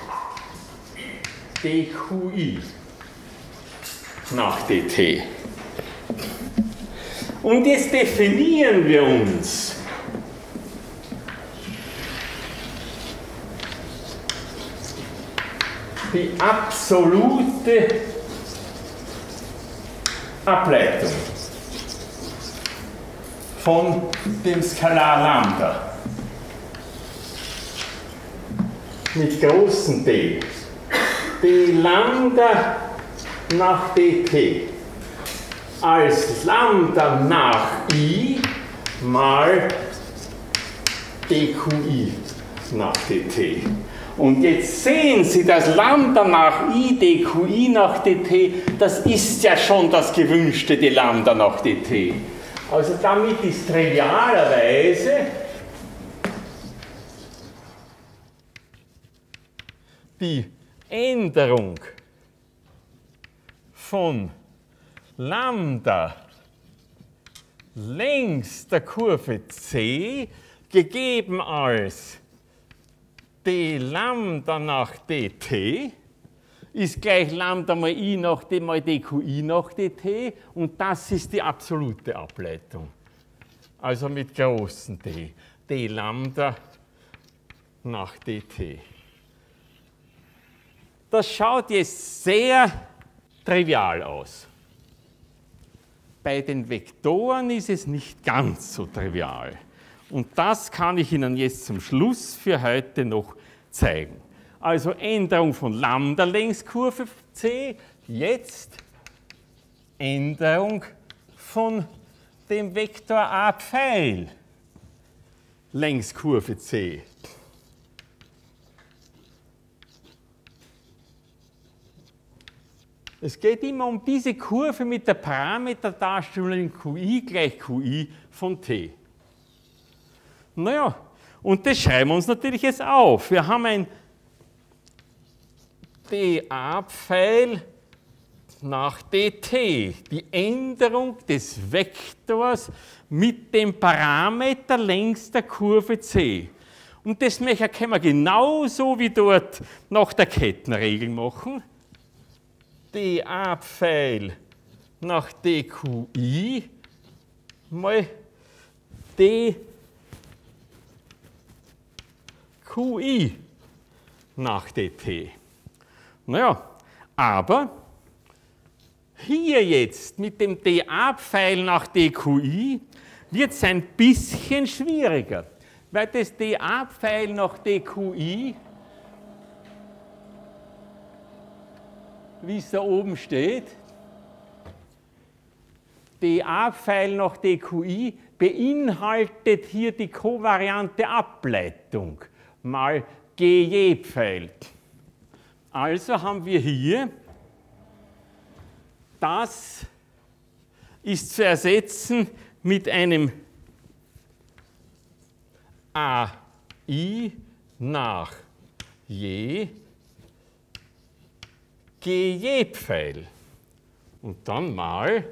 dqi nach dt. Und jetzt definieren wir uns die absolute Ableitung von dem Skalar Lambda mit großen D. d Lambda nach dt als Lambda nach i mal dqi nach dt. Und jetzt sehen Sie, das Lambda nach i dqi nach dt, das ist ja schon das gewünschte d Lambda nach dt. Also damit ist trivialerweise die Änderung von Lambda längs der Kurve C gegeben als d Lambda nach dt ist gleich Lambda mal i nach d mal dqi nach dt, und das ist die absolute Ableitung. Also mit großen D. d Lambda nach dt. Das schaut jetzt sehr trivial aus. Bei den Vektoren ist es nicht ganz so trivial. Und das kann ich Ihnen jetzt zum Schluss für heute noch zeigen. Also Änderung von Lambda längs Kurve C, jetzt Änderung von dem Vektor a Pfeil längs Kurve C. Es geht immer um diese Kurve mit der Parameterdarstellung in Qi gleich Qi von t. Naja, und das schreiben wir uns natürlich jetzt auf. Wir haben ein dA-Pfeil nach dt, die Änderung des Vektors mit dem Parameter längs der Kurve c. Und das können wir genauso wie dort nach der Kettenregel machen. dA-Pfeil nach dQi mal dQi nach dt. Naja, aber hier jetzt mit dem dA-Pfeil nach dQi wird es ein bisschen schwieriger, weil das dA-Pfeil nach dQi, wie es da oben steht, dA-Pfeil nach dQi beinhaltet hier die kovariante Ableitung mal Gj-Pfeil. Also haben wir hier, das ist zu ersetzen mit einem Ai nach J Gj-Pfeil und dann mal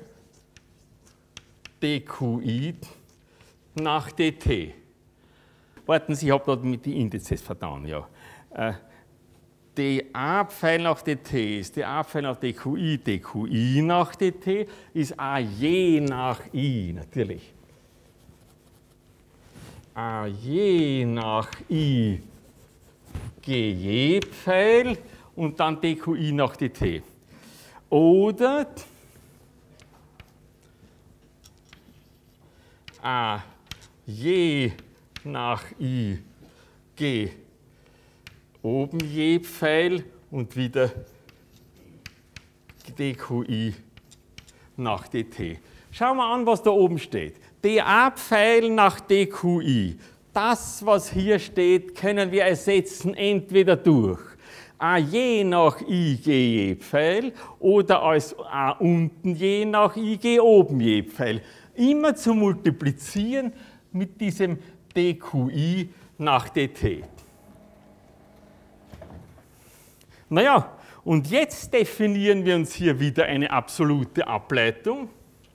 dQi nach dt. Warten Sie, ich habe dort mit die Indizes vertan, ja. Äh, dA-Pfeil nach dt ist dA-Pfeil nach dQi, dQi nach dt ist Aj nach I, natürlich. Aj nach I Gj-Pfeil und dann dQi nach dt. Oder Aj nach I G oben J-Pfeil und wieder dQi nach dt. Schauen wir an, was da oben steht. dA-Pfeil nach dQi. Das, was hier steht, können wir ersetzen entweder durch Aj nach I Gj-Pfeil oder als A unten J nach I G oben J-Pfeil. Immer zu multiplizieren mit diesem dQi nach dt. Naja, und jetzt definieren wir uns hier wieder eine absolute Ableitung.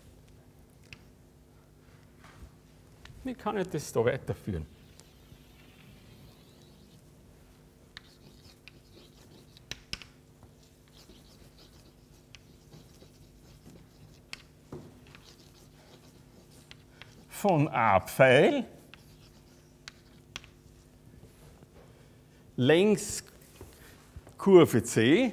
Wie kann ich das da weiterführen? Von A-Pfeil längs Kurve C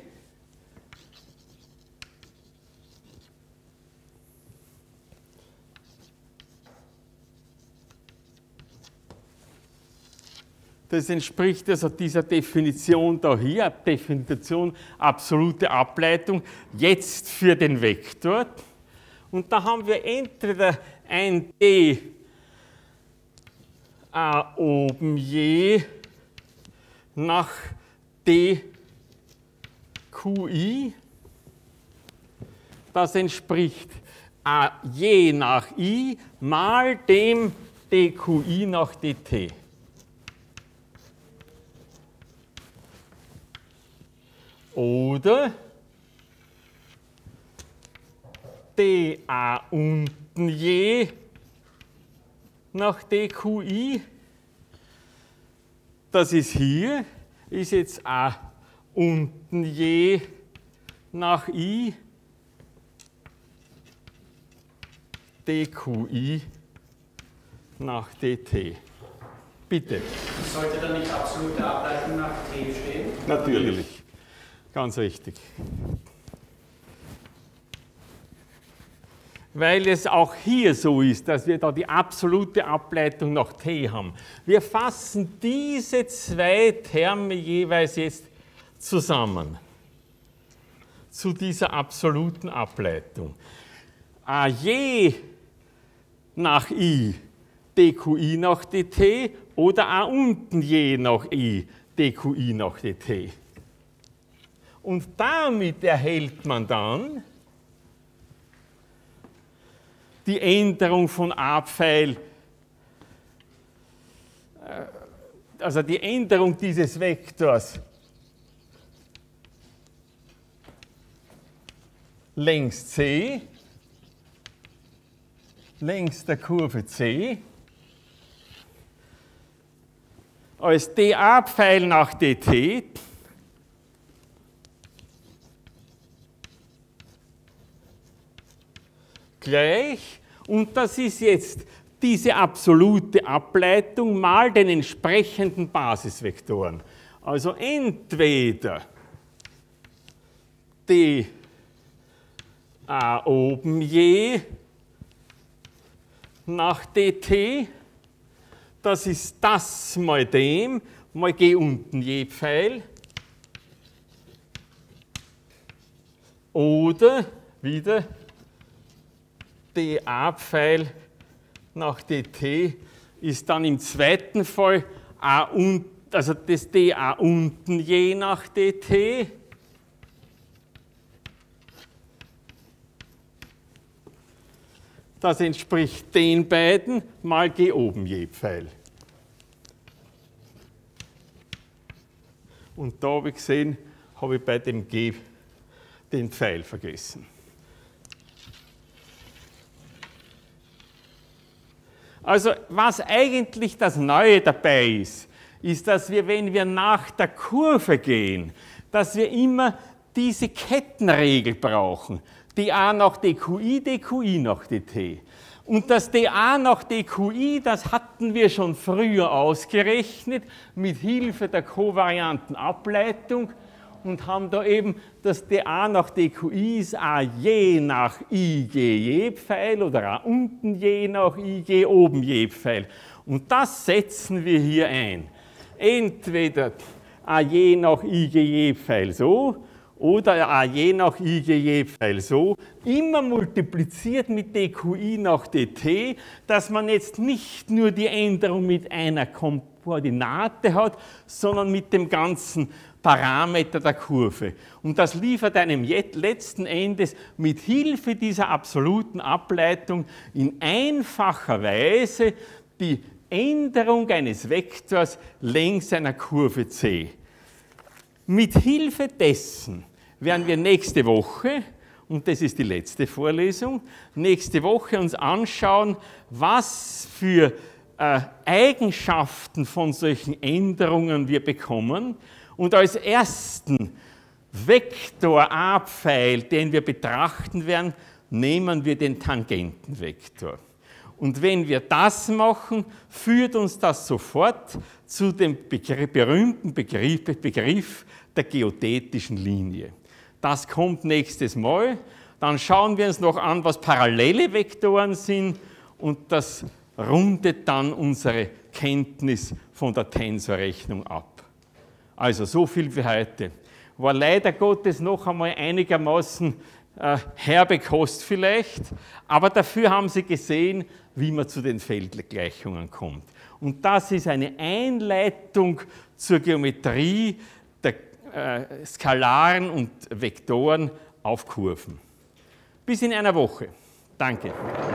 das entspricht also dieser Definition da hier, Definition absolute Ableitung, jetzt für den Vektor. Und da haben wir entweder ein d A oben J nach dQi, das entspricht A J nach I mal dem dQi nach dt. Oder dA unten J nach dQi, das ist hier, ist jetzt A unten J nach I dQi nach dt. Bitte. Sollte dann nicht absolute Ableitung nach t stehen? Natürlich. Ganz richtig. Weil es auch hier so ist, dass wir da die absolute Ableitung nach t haben. Wir fassen diese zwei Terme jeweils jetzt zusammen zu dieser absoluten Ableitung. Aj nach I dQi nach dt oder A unten J nach I dQi nach dt. Und damit erhält man dann die Änderung von A-Pfeil, also die Änderung dieses Vektors längs C, längs der Kurve C, als dA-Pfeil nach dt gleich, und das ist jetzt diese absolute Ableitung mal den entsprechenden Basisvektoren. Also entweder dA oben je nach dt, das ist das mal dem, mal g unten je Pfeil, oder wieder dA-Pfeil nach dt ist dann im zweiten Fall A und, also das dA unten je nach dt. Das entspricht den beiden mal g oben je Pfeil. Und da habe ich gesehen, habe ich bei dem g den Pfeil vergessen. Also was eigentlich das Neue dabei ist, ist, dass wir, wenn wir nach der Kurve gehen, dass wir immer diese Kettenregel brauchen. dA nach dqi, dqi nach dt. Und das dA nach dqi, das hatten wir schon früher ausgerechnet mit Hilfe der kovarianten Ableitung und haben da eben das dA nach dqi ist A je nach ig je Pfeil oder A unten je nach ig oben je Pfeil. Und das setzen wir hier ein. Entweder A je nach ig je Pfeil so oder A je nach ig je Pfeil so, immer multipliziert mit dqi nach dt, dass man jetzt nicht nur die Änderung mit einer Koordinate hat, sondern mit dem ganzen Parameter der Kurve. Und das liefert einem letzten Endes mit Hilfe dieser absoluten Ableitung in einfacher Weise die Änderung eines Vektors längs einer Kurve C. Mit Hilfe dessen werden wir nächste Woche, und das ist die letzte Vorlesung, nächste Woche uns anschauen, was für äh, Eigenschaften von solchen Änderungen wir bekommen. Und als ersten Vektor A-Pfeil, den wir betrachten werden, nehmen wir den Tangentenvektor. Und wenn wir das machen, führt uns das sofort zu dem Begriff, berühmten Begriff, Begriff der geodätischen Linie. Das kommt nächstes Mal. Dann schauen wir uns noch an, was parallele Vektoren sind, und das rundet dann unsere Kenntnis von der Tensorrechnung ab. Also so viel für heute. War leider Gottes noch einmal einigermaßen äh, herbe Kost vielleicht, aber dafür haben Sie gesehen, wie man zu den Feldgleichungen kommt. Und das ist eine Einleitung zur Geometrie der äh, Skalaren und Vektoren auf Kurven. Bis in einer Woche. Danke.